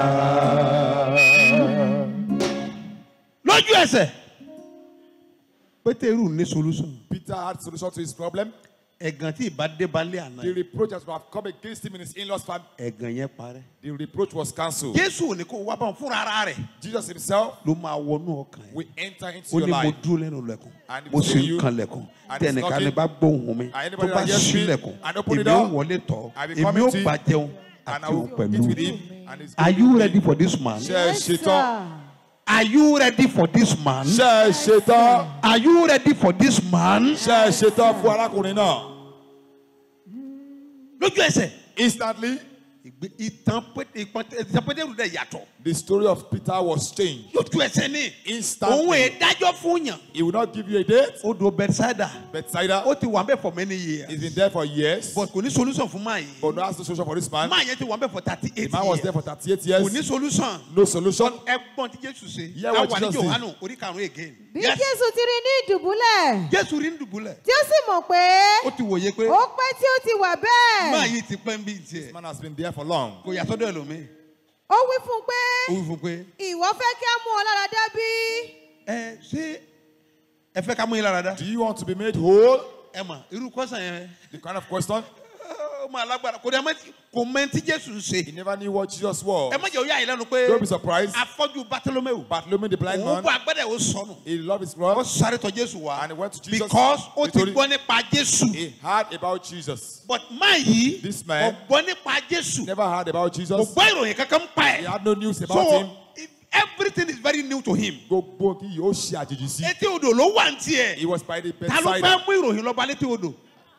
Lójú ẹsẹ̀. Pétérù ní solution. Peter had solution to his problem. Ẹ̀gàn tí ìbá dé balẹ̀ àná. The reproach that would have come against him in his in-laws family. Ẹ̀gàn yẹn parẹ́. The reproach was cancelled. Jésù ò ní kó wá bá wọn fúnra ara rẹ̀. Jesus himself Ló máa wọnú ọkàn ẹ̀. will enter into Ó your ní mo life. dúró lẹ́nu lẹ̀kùn. And Mo it's sì ń you. kan lẹ̀kùn. And it's Tẹnìkan knocking. ni bá gbóhùn mi. And Tó anybody bá that hears ṣí me lẹ̀kùn. and open the Èmi ó door, wọlé tọ̀. I will Èmi come ó into bá jẹun. and I Àti will òun eat pẹ̀lú. with him. And he's Are you ready for this man? Ṣé ẹ Yes, ṣetán? sir. Are you ready for this man? Ṣé ẹ ṣetán? Are you ready for this man? Ṣé ẹ ṣetán fún arákùnrin náà? Lójú ẹsẹ̀. Instantly, Ìgbé- Ìtàn Pété- ìtàn Pétérù dẹ̀ yàtọ̀. the story of Peter was changed. Lójú ẹsẹ̀ ni. Òun Instantly. èdájọ́ fún yàn. He will not give you a date. Odò Bethsaida. Bethsaida. Ó ti wà bẹ́ẹ̀ for many years. He's been there for years. But kò ní solution fún máa yìí. But no has no solution for this man. Máa yẹn ti wà bẹ́ẹ̀ for thirty The eight man was there years. for thirty-eight Kò ní years. solution. No solution. Ẹgbọ́n tí Jésù ṣe. Yeah, what Àwa ní Jesus did. Jòhánù orí karùn-ún again. Bí Yes. Jésù ti rí ní ìdùbúlẹ̀, Jésù rí ń dùbúlẹ̀. tí ó sì mọ̀ pé Ó ti wòye pé ó pẹ́ tí ó ti wà bẹ́ẹ̀. máa yìí ti pẹ́ ń bí This tiẹ̀. man has been there for long. Kò yàtọ̀ dọ̀ ẹlòmíì. Ó wí fún un pé Ó wí fún pé ìwọ fẹ́ kí á mú ọ lára dá bí? ẹ ṣé ẹ fẹ́ ká mú yín lára dá? Do you want to be made whole? Ẹ mà irú kọ́sàn yẹn. The kind of question. Ó máa lágbára. Kò dé kò mẹ́ni tí Jésù ń He ṣe. never knew what Jesus was. Ẹ má jẹ́ òyà yìí lẹ́nu pé Don't be surprised. afọ́jú Bartholomew. Bartholomew the blind Òun man, bọ́ agbẹ́dẹ̀ ó sọnù. he loved his Ó God sáré tọ̀ Jésù wá. and he went to Jesus. Because ó ti Nítorí gbọ́ nípa Jésù. he heard about Jesus. But máa yìí This kò man gbọ́ nípa Jésù. never heard about Kò Jesus. gbọ́ ìròyìn kankan ń pa He ẹ̀. had no news about So him. if everything is very new to him. Gbogbo kí yóò ṣe àjèjì sí. Etí odò ló wà ní tiẹ̀. He was by the Ta ló fẹ́ bedside. mú ìròyìn lọ bá létí odò?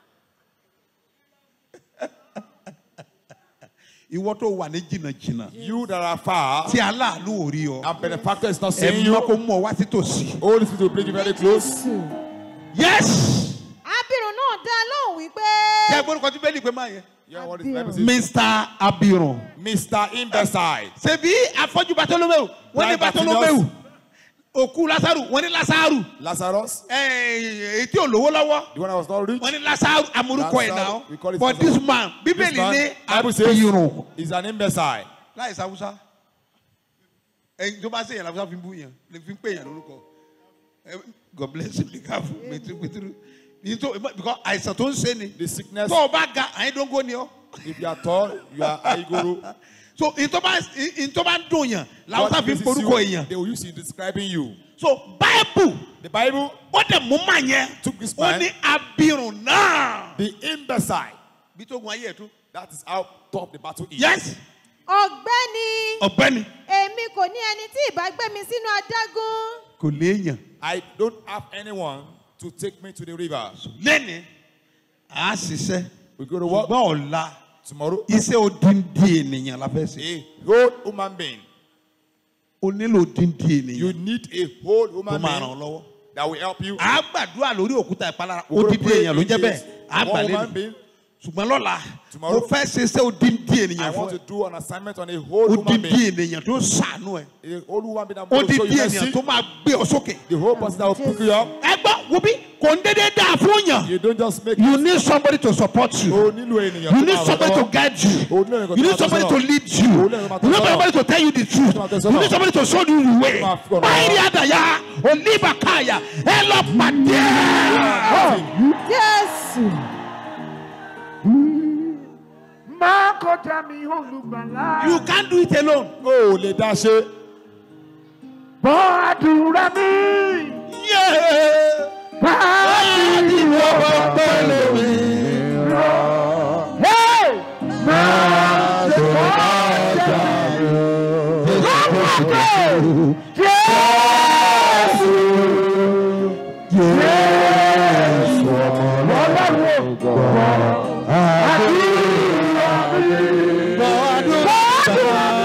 Ìwọ tó wà ní jìnnàjìnnà. You that are far Tí aláàánú ò rí ọ. and benefactor is not seeing Ẹ you. mọ́ kó mú ọ wá sí tòsí. Holy Spirit will bring you very close. Yes. Abirùn náà dá lóhùn Ṣé wípé gbọ́dọ̀ kan tí bẹ́ẹ̀ ni pé máa yẹ? Yeah, what is the Bible say? Mister Abirùn. Mister Imbecile. Ṣebí afọ́jú Bartholomew? Wọ́n ní Blind Bartholomew. Òkú Lásárù, wọ́n ní Lásárù. Lazarus, Èyí tí ò lówó lọ́wọ́. the one that was not rich. Wọ́n ní Lásárù amúrúkọ ẹ̀ náà. We call it But Lazarus. this man, This Bíbélì man, ní Bible says, Abirùn. is an imbecile. Láì sáwúsá. ẹ̀yin tó bá ṣe yẹn la fi ń bú yẹn lè fi ń pè yẹn lórúkọ. God bless you, be careful, Petru, Petru. Because àìsàn tó ń ṣe ni. The sickness. Tó o bá ga, àyìn tó ń go ni ọ. If you are tall, you are Aigoro. So ìtọ́ bá ìtọ́ bá ń dùn yàn, làwọn tá fi ń porúkọ èèyàn. They will use it describing you. So Bible. The Bible. Ó dẹ̀ mú màá yẹn. Took this man. Ó ní abirùn náà. The imbecile. Bí tó gun ayé ẹ̀ tó. That is how tough the battle is. Yes. Ọ̀gbẹ́ni. Ọ̀gbẹ́ni. Èmi kò ní ẹni tí ìbá gbé mi sínú adágún. Kò léèyàn. I don't have anyone to take me to the river. Lẹ́ni, à á ṣiṣẹ́. We go to work. Ṣùgbọ́n ọ̀la. Tomorrow. Iṣẹ́ odindi ènìyàn la fẹ́ ṣe. A whole human being. O nílò odindi ènìyàn. You need a whole human Tó máa ràn being ọ́ lọ́wọ́. that will help you. À á gbàdúrà lórí òkúta ìpalára. We go to Odindi pray èèyàn ló jẹ́ bẹ́ẹ̀. against À á one gbà human lẹ́nu. being. Ṣùgbọ́n lọ́la, Tomorrow. mo fẹ́ ṣe iṣẹ́ odindi I ènìyàn want fún to ẹ. do an assignment on a whole human Odindi being. ènìyàn tó ṣàánú ẹ. A whole human being that will show Odindi you ènìyàn mercy. tó máa gbé ọ sókè. The whole person that will pick you up. Ẹ gbọ́, wo bí kò ń dédé dáa fún yàn. You don't just make You it. need somebody to support you. O nílò ènìyàn You tó need máa somebody ràn to lọ́wọ́. guide you. O nílò ènìyàn tó You need máa somebody tọ́ to sọ́nà. lead you. O nílò You ènìyàn tó need máa tọ́ sọ́nà. somebody to tell you the truth. máa tọ́ You sọ́nà. need somebody to show you the way. máa fi ọ̀nà Báyìí àdàyà oníbàkáyà ẹ lọ pàdé. Jésù. Má kọjá mi olùgbàlà. You can't do it alone. O ò lè dá ṣe. Bọ́ àdúrà mi. Yeah. Báyìí Ìwọ pẹ̀lú mi. Hey! Máa ṣe kọjá mi. Lọ́pọ̀ Jésù. Jésù ọlọ́run gbọ́. Àdúrà mi. Bọ́ àdúrà mi.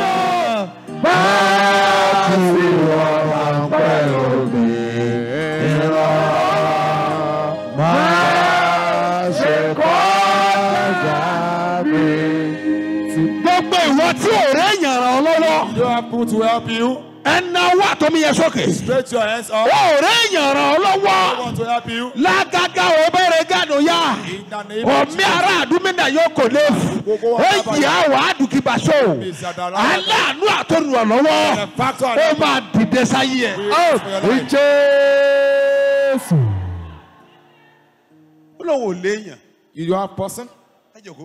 Báyìí wà pẹ̀lú mi. Gbogbo ìwọ tí ọ̀rẹ́ èèyàn ràn ọ́ lọ́wọ́. You don't have people to help you. Ẹnà wà tó mi yẹ sókè. Stretch your hands up. Ọ̀rẹ́ èèyàn ràn ọ́ I lọ́wọ́. want to help you. Lágàgà òbẹ̀rẹ̀ gàdùn yá. In the name of Omi ara àdúmínà yóò kò lé. Èyí àwọ̀ àdùkìbàṣọ. Aláàánú àtọ̀rùwà lọ́wọ́. Ó máa dìde sáyé ẹ̀. Jésù. Ó lóun ò léèyàn. You don't have person? Ẹ jòkó.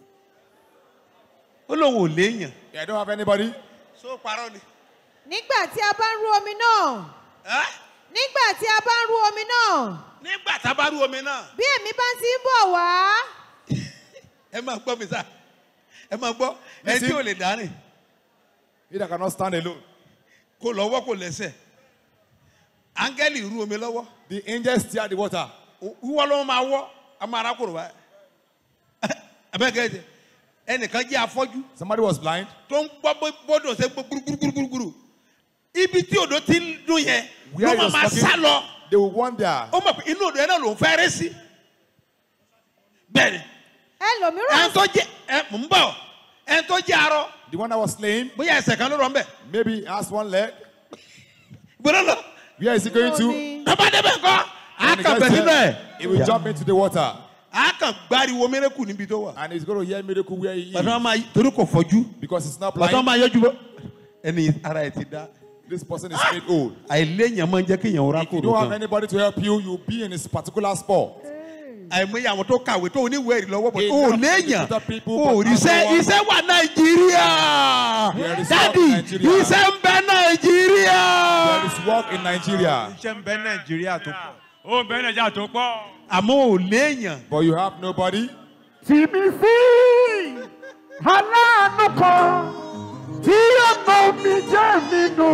Ó lóun ò léèyàn. I don't have anybody. Ṣó parọ́ ni? Nígbà tí a bá ń rú omi náà. Ẹ́ Nígbà tí a bá ń rú omi náà. nígbà tá a bá rú omi náà. Bí èmi bá ti ń bọ̀ wá. Ẹ máa gbọ́ mi sá. Ẹ máa gbọ́. Ẹ tí ò lè dárìn. He that cannot stand alone. Kò lọ́wọ́ kò lẹ́sẹ̀. Áńgẹ́lì rú omi lọ́wọ́. The angels stir the water. Wíwọ́ ló máa wọ́. A máa rákòrò wá. Abẹ́gẹ́ ẹ̀jẹ̀. Ẹnìkan jẹ́ afọ́jú. Somebody was blind. Tó ń gbọ́ bọ́dọ̀ ṣe gbúrúgbúrúgbúrú. Ibi tí odò ti ń dún yẹn. Where Ló he máa was máa talking, sá lọ. they will wonder. Ó mọ̀ pé inú odò yẹn náà ló ń fẹ́ rẹ́ sí. Bẹ́ẹ̀ni. Ẹlòmíràn. Ẹn tó jẹ́ ẹ mò ń bọ̀. Ẹn tó jẹ́ arọ. The one that was slain, Bóyá ẹsẹ̀ kan ló rọ̀ ń bẹ̀. maybe he has one leg. Gbọ́dọ̀ lọ. Where is he going to? Bàbá débẹ̀ kọ́. A When he kàn gets bẹ̀ sínú there, ẹ̀. he will jump into the water. A kàn gbáriwo mérekù níbi tó wà. And he's going to hear miracle where he is. Bàtà máa torí kò fọ́jú. Because he's not Bàtà blind. máa yọjú bọ́. Ẹni ara ẹ̀ ti dá. This person is made old. Àìléèyàn máa ń jẹ́ kéèyàn rà If you kúrò don't have kan. anybody to help you, you'll be in this particular spot. Àìmọye àwọn tó kàwé tó oníwèé rí lọ́wọ́ bọ̀. Enough O to léèyàn. the people, O but ríṣẹ́ everyone- iṣẹ́ wà Nàìjíríà. There is Dádì work in Nigeria. iṣẹ́ ń bẹ Nàìjíríà. There is work in Nigeria. iṣẹ́ ń bẹ Nàìjíríà tó pọ̀. ó ń bẹ Nàìjíríà tó pọ̀. Àmọ́ ò léèyàn. But you have nobody. Tìmí sí aláàánú kan tí ọmọ mi jẹ́ mi nù.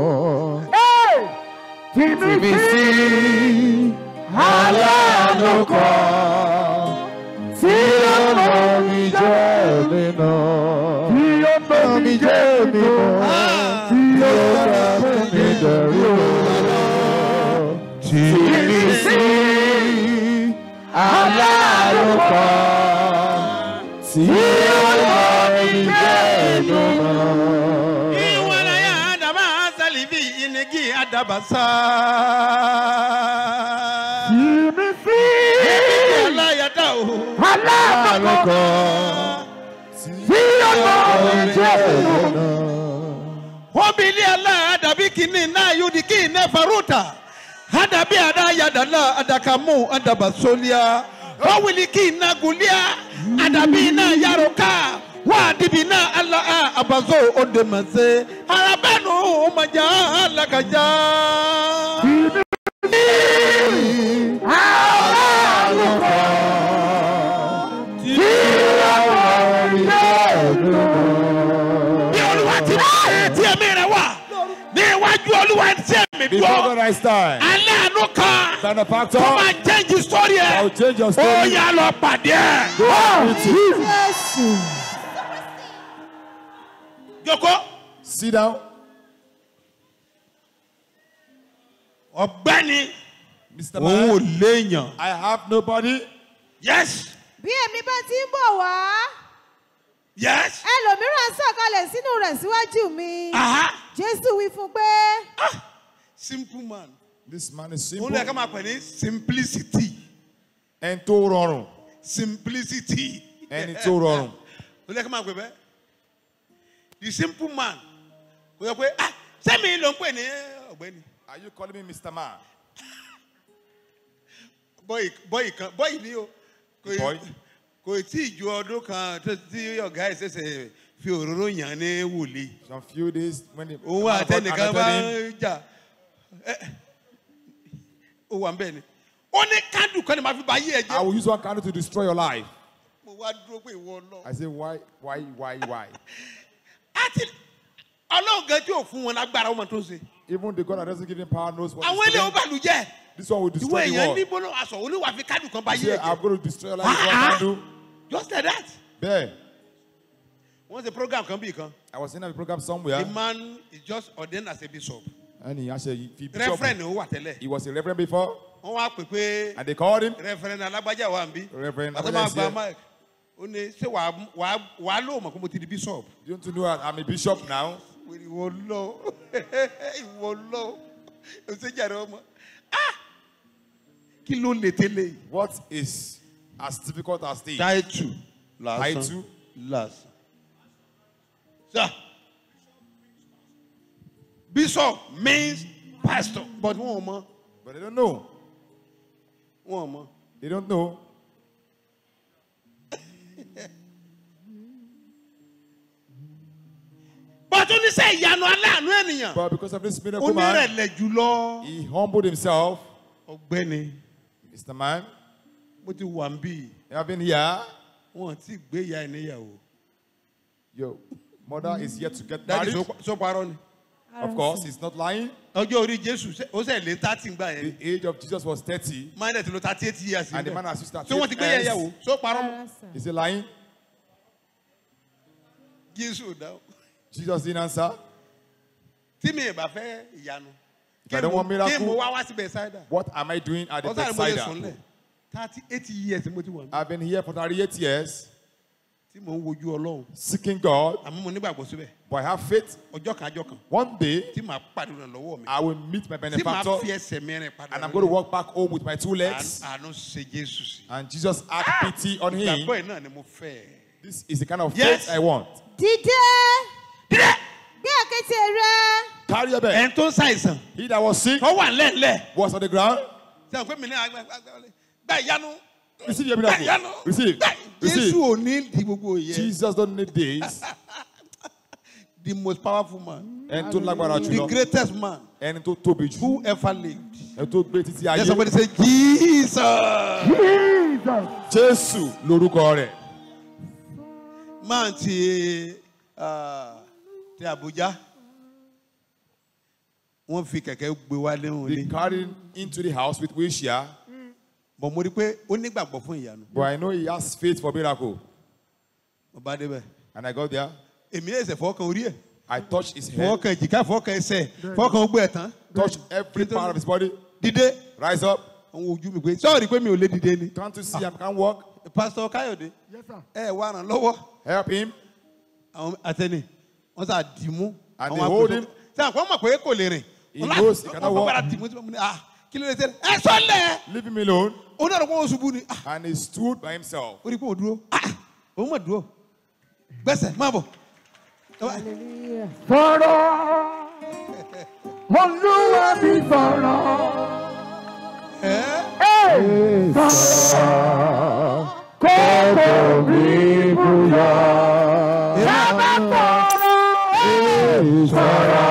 Tìmí sí aláàánú kan tí ọmọ mi jẹ́ mi nù. Tí ọmọ mi jẹ́ mi nù. Tí ọmọ mi jẹ́ mi nù. Tìmí sí aláàánú kan tí ọmọ mi jẹ́ mi nù. Ìwọ̀n ayé àdàbà sálíbì ìnìgì àdàbàsá. Tìmí sí Aláyàdá o. aláàánú kan tí ọmọ mi jẹ́ mi nù. Ó bili Allah adabi kini na yudi kine faruta. Adabi ada yadala adakamu adabasolia. Wawili kina gulia adabi na yaroka. Wa dibina Allah abazo odemase. Arabanu maja lakaja. Before God I stand, benefactor, come and change the story. I will change your story. Oh, yeah, Lord, Padre. Jésù. Joko. Sit down. Ọ̀gbẹ́ni. Mister Man, Oh, léèyàn. I have nobody. Yes. Bí èmi bá ti ń bọ̀ wá, Yes. ẹlòmíràn sọ̀kalẹ̀ sínú rẹ̀ síwájú mi. Aha. Jésù wí fún pé. Ah. Simple man. This man is Òun simple lè ká máa pè ní simplicity. and tó rọrùn. Simplicity. Ẹni tó rọrùn. Òun lè ká máa pè bẹ́ẹ̀. The simple man. Kò yẹ pé ah sẹ́mi ló ń pè ní ọ̀gbẹ́ni. Are you calling me Mister Man? Bọ́ì bọ́ì kan bọ́ì ní o. Kò Boy. yẹ- Kò tí ì ju ọdún kan tó tí ọ̀gá ẹ̀ ṣẹ̀ṣẹ̀ fi òróró yàn ní wòlíì. Some few days when the Òun man of God àtẹnìkan bá anointed him, ń jà. Ó wà ń bẹ̀ ni. Ó ní kádùn kan ní máa fi bá yí ẹ I jẹ́. will use one candle to destroy your life. Mo wá dúró pé ìwọ lọ. I say, why, why, why, why? Àti Ọlọ́run gan tí ò fún wọn lágbára ọmọ tó ń ṣe. Even the God that doesn't give him power knows what Àwọn he's ilé ó doing. bàlù jẹ́. This one will Ìwọ destroy the èèyàn ní world. bọ́lọ́ aṣọ oníwà fi kádùn kan bá You yí say, ẹ I'm jẹ́. going to destroy your life with one Ah, ah. candle. Just like that. There. Wọ́n ṣe program kan bí kan. I was in a program somewhere. The man is just ordained as a bishop. And he actually, he, Reverend ó wà tẹ́lẹ̀. he was a reverend before. Wọ́n wá pè pé And they called him. Reverend Alágbájá wà ń bí. Reverend Àti Alágbájá máa is gba here. mic. Ó ní ṣé wàá wàá wàá lò mọ̀ kó mo ti di bishop. You want to know that I'm a bishop now? Ìwọ lọ. Ìwọ lọ. Ó ṣe jàre ọmọ. Ah! Kí ló lè tẹ́lẹ̀ yìí? What is as difficult as this? Title lásán. Title? Lásán. Sir. Bishop means pastor. But wọ́n ò mọ̀. But they don't know. Wọ́n ò mọ̀. They don't know. But oníṣẹ́ ìyanu aláàánú ènìyàn. But because of this miracle man, Onírẹ̀lẹ̀ jùlọ. he humbled himself. Ọ̀gbẹ́ni, Mister Man, mo ti wà ń bí. you have been here. Wọ́n ti gbé ìyá ẹ̀ níyàwó. Your mother is yet to get Dáàdi married. sọ parọ́ ni. Of course, he's not lying. Ọjọ́ orí Jésù ó sẹ̀ lé thirty gbà The yẹn. age of Jesus was thirty. Minded ti lo thirty eight years. And the man has used that. Ṣé wọ́n ti gbé ìyá ìyàwó? Sọ parọ́ mọ́. Is he lying? Jésù ò dáhùn. Jesus didn't answer. Tí mi ì bá fẹ́ ìyanu. If I don't want miracle, Kí mo wá wá sí Bethsaida? What am I doing at the Ọ̀sán mo lè bedside? sùn lẹ̀. thirty eight years mo ti wà ní. I've been here for thirty-eight years, Tí mo ń wojú Ọlọ́run. seeking God, Àmọ́ mo nígbàgbọ́ síbẹ̀. but I have faith. Ọjọ́ kan ajọ́ kan. One day, Tí màá pàdé rẹ̀ lọ́wọ́ mi. I will meet my Tí màá benefactor, fi ẹsẹ̀ mẹ́rin padà. and I'm going to walk back home with my two legs. Àánú ṣe Jésù sí. And Jesus had pity on him. Ìgbàgbọ́ ẹ̀ náà ni mo fẹ́. This is the kind of Yes. faith I want. Dìde. Dídẹ́. Gbé àkéte rẹ. Carry your bed. Ẹni tó ń ṣàìsàn. He that was sick Tó wà lẹ́ẹ̀lẹ́. was on the ground. Ṣé àwọn pé mi ní àgbà ìyanu? Receive your Gbà miracle. ìyanu. Receive. Gbà- Receive. Jésù ò ní di gbogbo yẹn. Jesus don't need this. The most powerful man. Ẹni tó lágbára The jùlọ. greatest man Ẹni tó tóbi jù. who ever lived. Ẹni tó gbé títí Let somebody ayé. say Jesus. Jésù lórúkọ rẹ̀. Man ti ah, ti Abuja. Wọ́n fi kẹ̀kẹ́ gbé wálé wọn They lé. carried him into the house with wheelchair. Bọ̀ mo rí pé ó nígbàgbọ́ fún ìyanu. But I know he has faith for miracle. Mo bá débẹ̀. And I got there. Èmi ẹ̀sẹ̀ fọ́ọ̀kan orí ẹ̀. I touched his head. Fọ́ọ̀kan èjìká fọ́ọ̀kan ẹsẹ̀. Fọ́ọ̀kan ogbó ẹ̀ tán. Touched every part of his body. Dìde. Rise up. Àwọn ojú mi pé sọ́ọ̀rì pé mi ò lè dìde ni. Can't you see I can't walk? Pastor Káyọ̀dé. Yes, sir. Ẹ wá ràn lọ́wọ́. Help him. Àwọn àtẹni wọ́n sà dìímú. And Àwọn they hold him. Ṣé àwọn mọ̀ pé kò lè rìn? He knows he cannot Wọ́n walk. fọ́gbára dìímú tí wọ́n ní ah kí ló lè ṣe? Ẹ sọ́lẹ̀. Leave him alone. Ó náà ló kó wọn ṣubú ni. Ah And he stood by himself. ó rí pé ó dúró. Ah òun mọ̀ dúró. Gbẹ́sẹ̀ máa bọ̀. Fọ́rọ̀ Olúwa mi sọ̀rọ̀. Sọ̀rọ̀. Kókó mi búyọ̀. Sábà sọ̀rọ̀. Sọ̀rọ̀.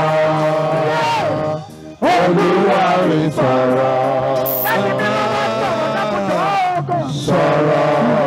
Olúwa mi sọ̀rọ̀. Sọ̀rọ̀.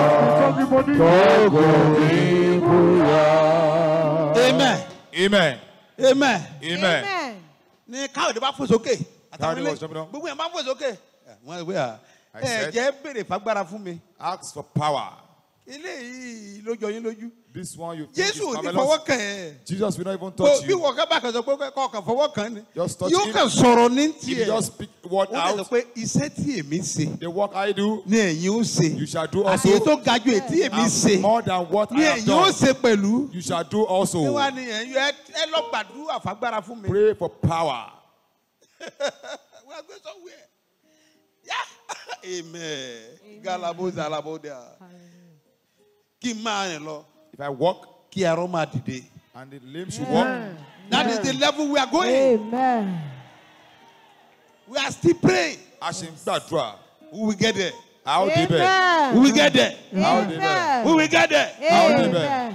Kókó mi búyọ̀. Amen. Amen. Amen. Amen. Ní káyọ̀dé bá fò sókè. Káyọ̀dé was jumping up. Gbogbo yẹn máa fò sókè. Wọ́n gbé à. I Ẹ said- jẹ́ béèrè fagbára fún mi. Ask for power. Ilé yìí ló jọ yín lójú. This one you think Jésù is ò ní marvelous. fọwọ́ kàn ẹ́. Jesus will not even Kò touch bí you. wọ́n kàn bá kàn sọ pé kọ́ọ̀kan fọwọ́ kàn ni. Just touch Yóò him. kàn sọ̀rọ̀ ní If you tiẹ̀. just speak word Ó lè sọ out, pé iṣẹ́ tí èmi ṣe the work I do, ni ẹ̀yin ó ṣe. you shall do Àti also. èyí tó ga ju èyí tí èmi And ṣe more than what I ni have ẹ̀yin ó done, ṣe pẹ̀lú. you shall do also. Ṣé wàá ní ẹ̀yin ẹ ẹ lọ gbàdúrà fagbára fún mi? Pray for power. We are going somewhere. Yeah. Amen. Galabo zalaboda. Kí n máa rìn lọ. If I walk Kí arọ máa dìde. and the limbs should walk, That is the level we are going. Amen. We are still praying. a ṣe ń gbàdúrà. We will get there. A ó débẹ̀. Amen. We will get there. A ó débẹ̀. We will get there. Amen.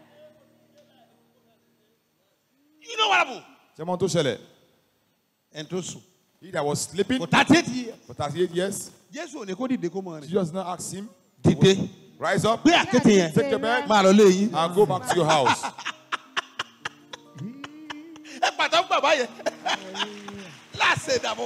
You know what happened? Ṣé mo tó ṣẹlẹ̀? And to sùn. He that was sleeping For thirty-eight years. for thirty-eight years, Jésù ò ní kó dìde kó mọ̀ rìn. Jesus did not ask him, Dìde. rise up, Gbé àkéte yẹn. take your bed, Máa lọ lé yín. and go back to your house. Ẹ pàtàkì bàbá yẹn. Láṣẹ ìdààmú.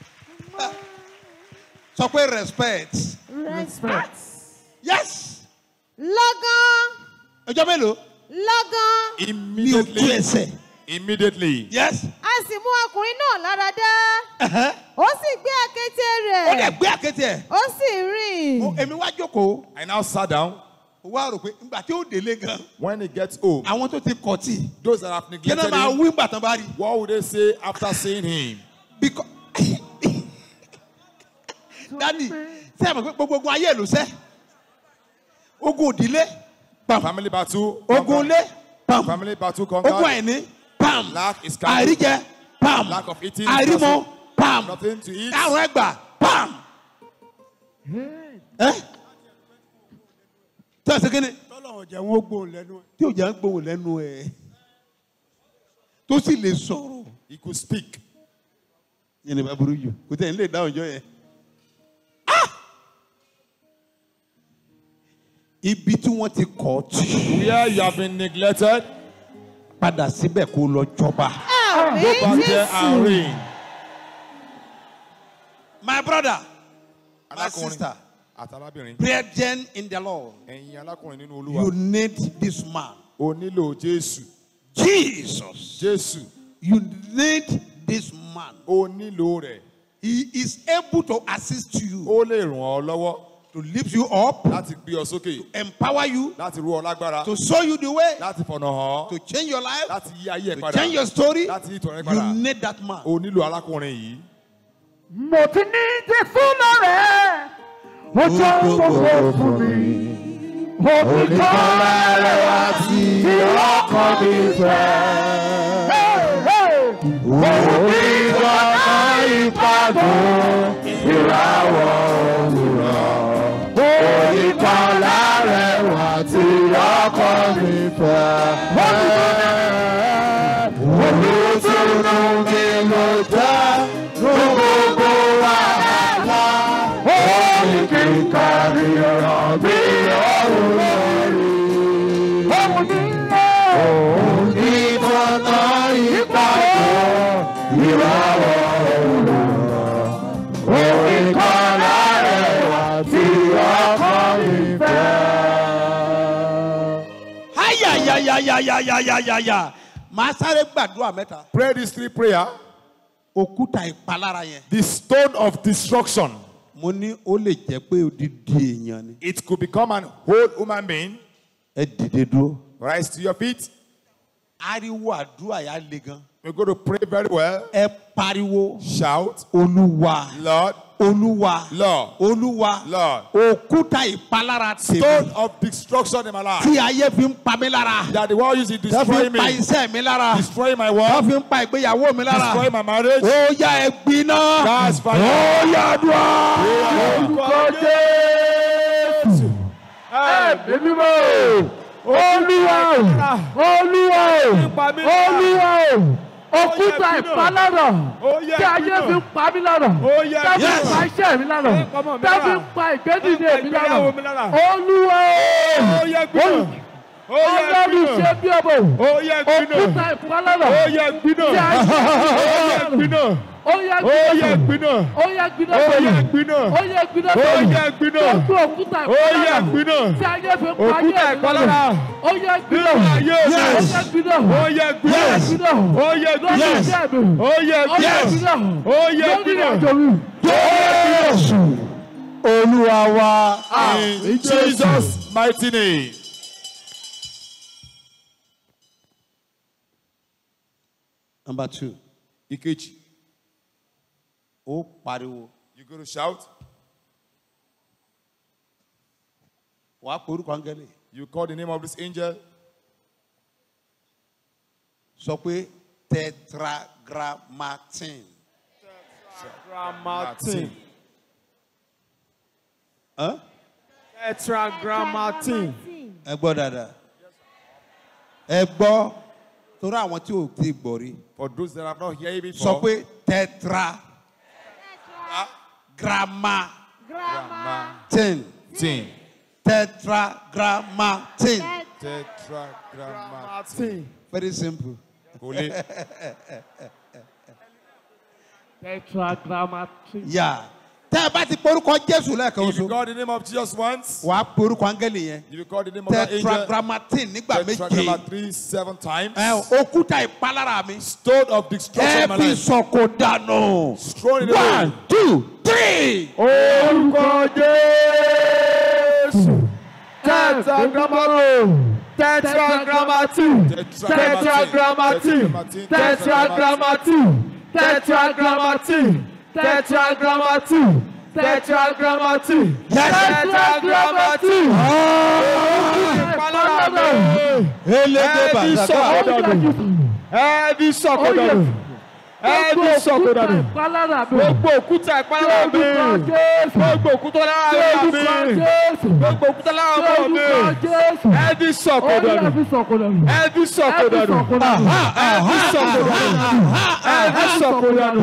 Sọ pé respect. Respect. Yes. Lọ́gán. Ọjọ́ mélòó? Lọ́gán. Ní ojú Immediately, ẹsẹ̀. immediately, Yes. A sì mú ọkùnrin náà lára dá. Ẹ̀hẹ́. Ó sì gbé àkéte Ó dẹ̀ rẹ̀. gbé àkéte ẹ̀. Ó sì rìn. Ó- Èmi wá jókòó. I now sat down. Ó wá rò pé nígbà tí ó délé gan. When he gets home, Àwọn tó ti kọ̀ tí. those that have Kí náà neglected máa him, wí nígbà tán bá rí. what would they say after seeing him? Because Dádì, ṣé ẹ mọ̀ pé gbogbo ogun ayé ló sẹ́? Ogun òdìlé, pam. Family battle, Ogun conquered. ilé, pam. Family battle Ogun conquered. àìní, pam. Lack is cancelled. Àìríjẹ, pam. Lack of eating is Àìrímọ, cancelled. pam. Nothing to eat. Kárùn ẹgbà, pam. Ẹ́ tí o ṣe kí ni? Tọ́lọ́run jẹ́ wọ́n gbóhùn lẹ́nu ẹ̀. Tí o jẹ́ ń gbóhùn lẹ́nu ẹ̀ tó sì lè sọ̀rọ̀. He could speak. Yẹn ni bá burú jù, kò tẹ̀ ń lè dáhùn jọ yẹn. Ibi tí wọ́n ti kọ̀ ọ́ tì. Where you have been neglected, Padà síbẹ̀ kó lọ jọba. Àmín go back there and Jésù. reign. My brother, my Alákùnrin sister, àtàlábìnrin. brethren in the Lord, Ẹ̀yin alákùnrin nínú you Olúwa. need this man. O nílò Jésù. Jesus, Jésù. you need this man. O nílò rẹ̀. He is able to assist you, Ó lè ràn ọ́ lọ́wọ́ to lift you up, láti gbé ọ sókè. empower you, Láti rú ọ lágbára. to show you the way, Láti fọ̀nà hàn ọ́. to change your life, Láti yí ayé ẹ̀ to padà. change your story. Láti yí ìtàn rẹ You padà. need that man. O nílò alákùnrin yìí. Mo ti ní Jésù lọ́rẹ̀. Ó jẹ́ gbogbo fún mi. Òtítọ́ rẹ̀ wá sí ọkàn mi fẹ́. Òun ní ìjọba ìpàdé ìràwọ̀ òwúrọ̀. Òtítọ́ rẹ̀ wá sí ọkàn mi fẹ́. Olùtúnú mi ló jẹ́ gbogbo wàhálà. Ó ní kí kárí ọ̀rọ̀ bí ọ̀run lórí. Òun nílé. Òun ní tọ́tọ́ ìpàdé ìràwọ̀ òwúrọ̀. Òun kọ́lá rẹ̀ wá sí ọkàn ìfẹ́. Ayayayayayayayaya. Màá sáré gbàdúrà mẹ́ta. Pray this three prayer. Òkúta ìpalára yẹn. The stone of destruction. Mo ní ó lè jẹ́ pé odidi èèyàn ni. It could become an whole human being. Ẹ dìde dúró. Rise to your feet. Ariwo àdúrà yà le gan. We're going to pray very well. Ẹ pariwo. Shout, Olúwa. Lord, Olúwa. Lord. Olúwa. Lord. Òkúta ìpalára tèmi. Stone of destruction in my life. Tí ayé fi ń pa mí lára. That the world uses to Tó fi destroy ń pa me. iṣẹ́ mi lára. Destroy my Tó work. fi ń pa ìgbéyàwó mi lára. Destroy my marriage. Ó yá ẹ gbiná. God's fire. Ó yá àdúrà. Orúkọ Jésù. Ẹ̀mí mímọ́. Olúwa o. Olúwa o. Olúwa o. Òkúta ìpalára tí ayé fi ń pa mí lára. Tí a fi ń pa iṣẹ́ mi lára. Tí a fi ń pa ìgbédìde mi lára. Olúwa o. Ọlọ́run ṣe bí ọmọ. Òkúta ìpalára tí ayé fi ń pa mí lára. Ó yẹ gbiná. Ó yẹ gbiná. Ó yẹ gbiná. Ó yẹ gbiná. Ó yẹ gbiná. Gbogbo òkúta ìpalára tí ayé fi ń pa ayé mi lára. Ó yẹ gbiná. Ó yẹ gbiná. Ó yẹ gbiná. Ó yẹ gbiná. Ó yẹ gbiná. Ó yẹ gbiná. Jésù Olúwa wa. In Jesus' mighty name. Number two. Ikechi. Ó pariwo. You go to shout. Wàá pe orúkọ áńgẹ́lì. You call the name of this angel. Sọ pé tetragrammaton. Tetragrammaton. Huh? Tetragrammaton. Ẹ gbọ́ dáadáa. Ẹ gbọ́ torí àwọn tí ò ti gbọ́ rí. For those that have not heard it before. Sọ pé tetra. Grammaton. Ten. Tetragrammaton. Tetragrammaton. Very simple. Kole. Tetragrammaton. Yeah. Tẹ́ ẹ bá ti porúkọ Jésù lẹ́ẹ̀kan If you oṣù. call the name of Jesus once. Wàá porúkọ áńgẹ́lì yẹn. If you call the name of that angel. Tetragrammaton nígbà méje. Tetragrammaton seven times. Ẹ òkúta ìpalára mi. Stone of destruction in my Ẹ fi life. sọ̀kò dànù. Thrown in the One, way. two, three. Orúkọ Jésù. Tetragrammaton. Tetragrammaton. Tetragrammaton. Tetragrammaton. Tetragrammaton. Tetragrammaton. Tetragrammaton. Tetragrammaton. Elege bazaka. Ẹbí sọ̀kò dànù. Ẹbí sọ̀kò dànù. Gbogbo òkúta ìpalára mi. Gbogbo òkúta lára mi. Gbogbo òkúta lára mi. Ẹbí sọ̀kò dànù. Ẹbí sọ̀kò dànù. Ẹbí sọ̀kò dànù. Ẹbí sọ̀kò dànù. Ẹbí sọ̀kò dànù.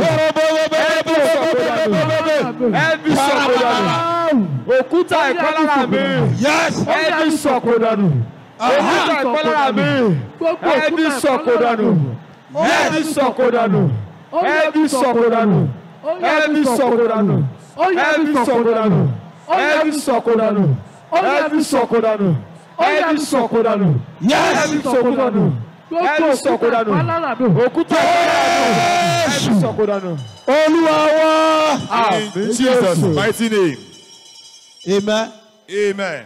Ẹbí sọ̀kò dànù. Òkúta ìpalára mi. Ẹbí sọ̀kò dànù. Òkúta ìpalára mi. Ẹbí sọ̀kò dànù. Ẹbí sọ̀kò dànù. Ẹbí sọ̀kò dànù. Ẹbí sọ̀kò dànù. Ẹbí sọ̀kò dànù. Ẹbí sọ̀kò dànù. Ẹbí sọ̀kò dànù. Ẹbí sọ̀kò dànù. Ẹbí sọ̀kò dànù. Ẹbí sọ̀kò dànù. Òkúta ẹbí sọ̀kò dànù. Olúwa wa. In Jesus' mighty name. Amen. Amen.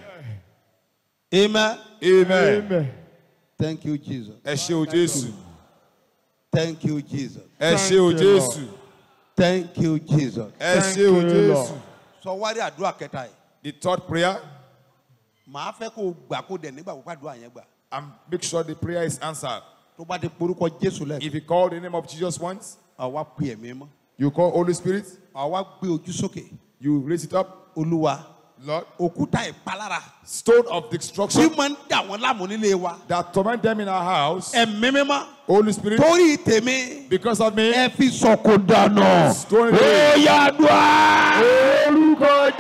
Amen. Amen. Thank you, Jesus. Ẹ ṣé o Jésù. Thank you, Jesus. Ẹ ṣé o Jésù. Thank you, Jesus. Ẹ ṣé o Jésù. Sọ wárí àdúrà kẹta yìí. The third prayer, Màá fẹ́ kó o gbà kó dẹ̀ nígbà púpọ̀ àdúrà yẹn gbà. and make sure the prayer is answered. Tó bá ti porúkọ Jésù lẹ́ẹ̀kan. If you call the name of Jesus once, Àwa pe ẹ̀mí mọ́. you call Holy Spirit, Àwa gbé ojú sókè. you raise it up, Olúwa. Lord. Òkúta ìpalára. Stone of Tí destruction máa ń dà wọ́n láàmú nílé wa. that torment them in our house, Ẹ̀mí mímọ́. Holy Spirit, Torí tèmi. because of me, Ẹ fi sọ̀kò dànù. Stone Ó it. yá àdúrà. Orúkọ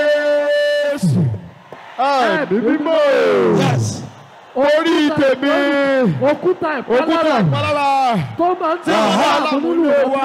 Jésù. Ẹ̀mí mímọ́. Yes. Orí tèmi. Òkúta ìpalára. Tó máa ń tẹ̀ wọ́n láàmú nínú wa.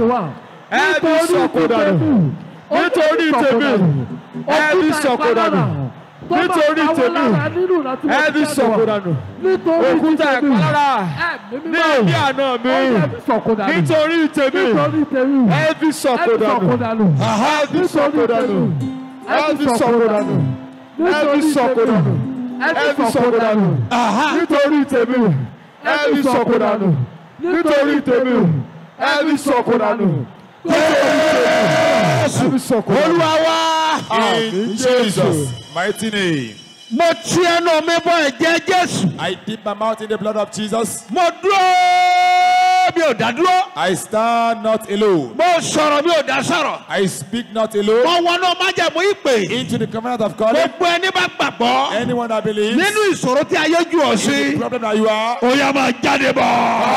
Ẹbí sọ̀kò dànù. Nítorí tèmi. Ẹbí sọ̀kò dànù. Nítorí tèmi. Ẹbí sọ̀kò dànù. Òkúta ìpalára. Ní ibi àná mi. Nítorí tèmi. Ẹbí sọ̀kò dànù. Ẹbí sọ̀kò dànù. Ẹbí sọ̀kò dànù. Ẹbí sọ̀kò dànù. Ẹbí sọ̀kò dànù. Nítorí tèmi. Ẹbí sọ̀kò dànù. Nítorí tèmi. Ẹbí sọ̀kò dànù. Olúwa wa. In Jesus' mighty name. Mo ti ẹnu mi bọ ẹ̀jẹ̀ Jésù. I dip my mouth in the blood of Jesus. Mo dúró bí ò dá dúró. I stand not alone. Mo sọ̀rọ̀ bí ò dá sọ̀rọ̀. I speak not alone. Mo wọnú májẹ̀mú ìpè. Into the covenant of God. Gbogbo ẹni bá gbàgbọ́. Anyone that believes. Nínú ìṣòro tí ayé jù ọ́ sí. The problem that you are. Ó yá máa jáde bọ̀.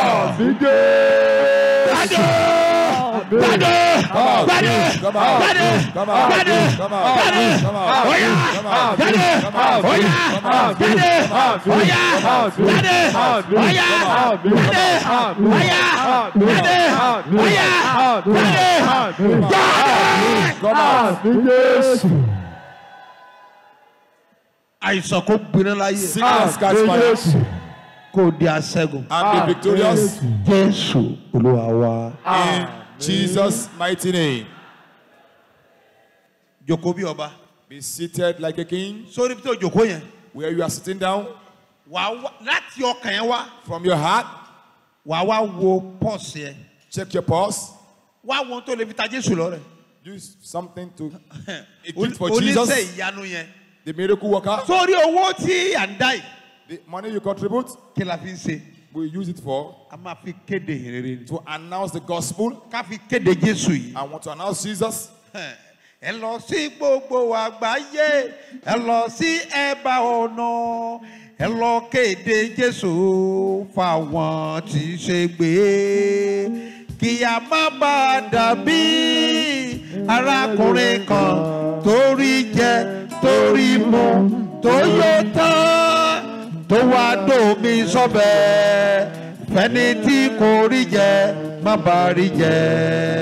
Jáde. Jáde. Jáde. Jáde. Jáde. Jáde. Ó yá. Jáde. Ó yá. Jáde. Ó yá. Jáde. Ó yá. Jáde. Ó yá. Jáde. Ó yá. Jáde. Àìsàn kò gbiná láyé. Sickness catch fire. Kò di aṣẹ́gun. And be victorious. Jésù Olúwa wa. In Jesus' mighty name. Jókòó bí ọba. Be seated like a king. Sórí bí tó jókòó yẹn. Where you are sitting down. Wà á wá láti ọkàn yẹn wá. From your heart. Wà á wá wo pọ́ọ̀sì yẹn. Check your pulse. Wá wo ohun tó lè fi ta Jésù lọ́rẹ. Use something to eat for Jesus. Oníṣẹ́ ìyanu yẹn. The miracle worker. Sórí owó tí à ń dá yìí. The money you contribute. Kí la fi ń ṣe? We use it for. A máa fi kéde ìrere ni. To announce the gospel. Ká fi kéde Jésù yìí. I want to announce Jesus. Ẹ lọ sí gbogbo àgbáyé. Ẹ lọ sí ẹ̀bá ọ̀nà. Ẹ lọ kéde Jésù fáwọn tí ṣe gbé. Kí a má bàa dàbí arákùnrin kan torí jẹ torí mu tó yó tán tó wá dòmí sọ́bẹ̀ fẹ́ni tí kò rí jẹ má bàa rí jẹ.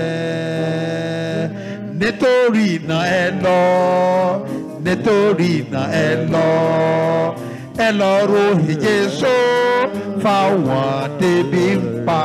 Nítorí iná ẹ lọ nítorí iná ẹ lọ ẹ lọ ròyìn Jésù fáwọn tẹ́bí ń pa.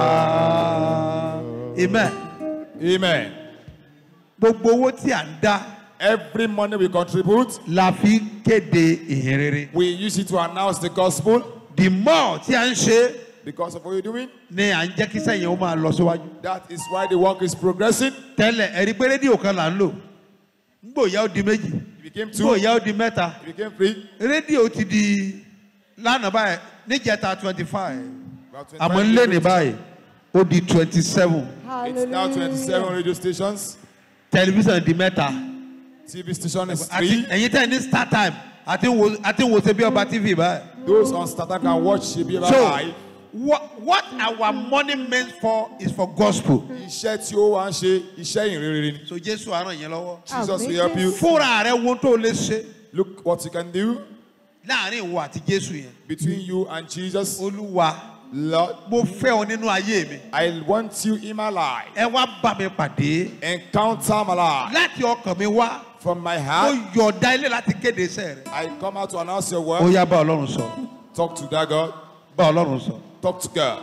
Amen. Amen. Gbogbo owó tí à ń dá. Every money we contribute. La fi kéde ìhìnrere. We use it to announce the gospel. The more tí a ń ṣe. Because of what you're doing. Ni à ń jẹ́ kí sẹ́yìn ó máa lọ síwájú. That is why the work is progressing. Tẹ́lẹ̀ ẹ̀rí pé rédíò kan là ń lò. Ngbòyà ó di méjì. It became two. Ngbòyà ó di mẹ́ta. It became three. Rédíò ti di lánàá báyìí níjẹta twenty five. Àmọ́ nílé ní báyìí ó di twenty seven. It's now twenty-seven radio stations. Tẹlifíṣàn di mẹ́ta. T V station is three. Ẹ̀yin tẹ̀ ní Star Time àti wo àti wo ṣe bí ọba T V báyìí. Those on Starter can watch Shebi Ọba So live. what, what our money meant for is for gospel. Iṣẹ́ tí ó wá ń ṣe iṣẹ́ ìrere ni. So Jésù á ràn yín lọ́wọ́. Jesus will help you. Fúnra rẹ̀ wo tó lè ṣe. Look what you can do. Láàárín ìwọ àti Jésù yẹn. Between you and Jesus. Olúwa. Lord. Mo fẹ́ ọ nínú ayé mi. I want you in my life. Ẹ wá bá mi pàdé. Encounter my life. Láti ọkàn mi wá. From my heart. Mo yọ̀ọ̀da ilé láti kéde iṣẹ́ rẹ̀. I come out to announce your word. Ó yá bá Ọlọ́run sọ. Talk to that God. Bá Ọlọ́run sọ. Talk to God.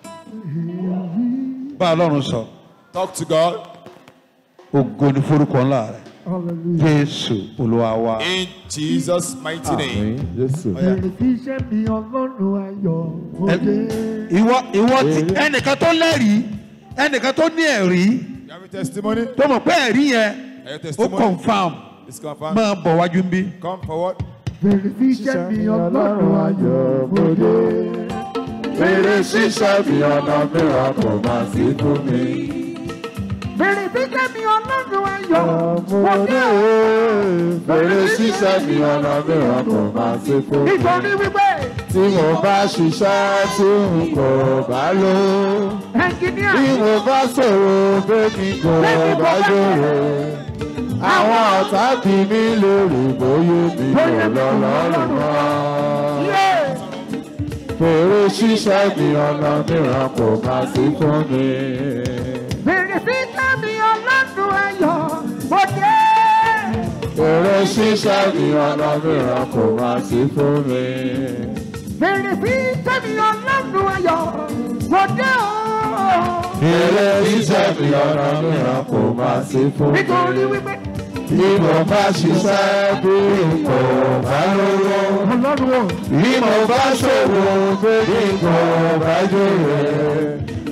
Bá Ọlọ́run sọ. Talk to God. Ògo ni forúkọ ńlá rẹ̀. Jésù Olúwa wa. In Jesus' mighty name. Ìwọ ìwọ tí ẹnìkan tó lẹ́rìí ẹnìkan tó ní ẹ̀rí. You have a testimony? Tó mọ̀ pé ẹ̀rí yẹn Your ó testimony? confam. It's confirmed. Máa bọ̀ wájú ń bí. Come forward. Fèrè ṣíṣẹ́ mi ọlọ́run ayọ̀ mọ́dé. Fèrè ṣíṣẹ́ mi ọ̀nà mìíràn kò máa sí fún mi. Fèrè ṣíṣẹ́ mi ọlọ́run ayọ̀ mọ́dé. Fèrè ṣíṣẹ́ mi ọ̀nà mìíràn kò máa sí fún mi. Nítorí wípé tí mo bá ṣiṣẹ́ tí n kò bá lò. Bí mo bá sọ̀rọ̀ bẹ́ẹ̀ni kò bá jòrò. Àwọn ọ̀tá bí mi lórí bóyá mi kò lọ lọ́rùn mọ́. Fèrè ṣíṣẹ́ mi ọ̀nà mìíràn kò máa sí fún mi. Fèrè ṣíṣẹ́ mi ọlọ́run ayọ̀ mo dé. Fèrè ṣíṣẹ́ mi ọ̀nà mìíràn kò máa sí fún mi. Fèrè ṣíṣẹ́ mi ọlọ́run ayọ̀ mo dé o. Fèrè ṣíṣẹ́ mi ọ̀nà mìíràn kò máa sí fún mi. Nítorí wípé bí mo bá ṣiṣẹ́ bí kò bá lówó. Bí mo bá ṣòwò bí kò bá jòrè.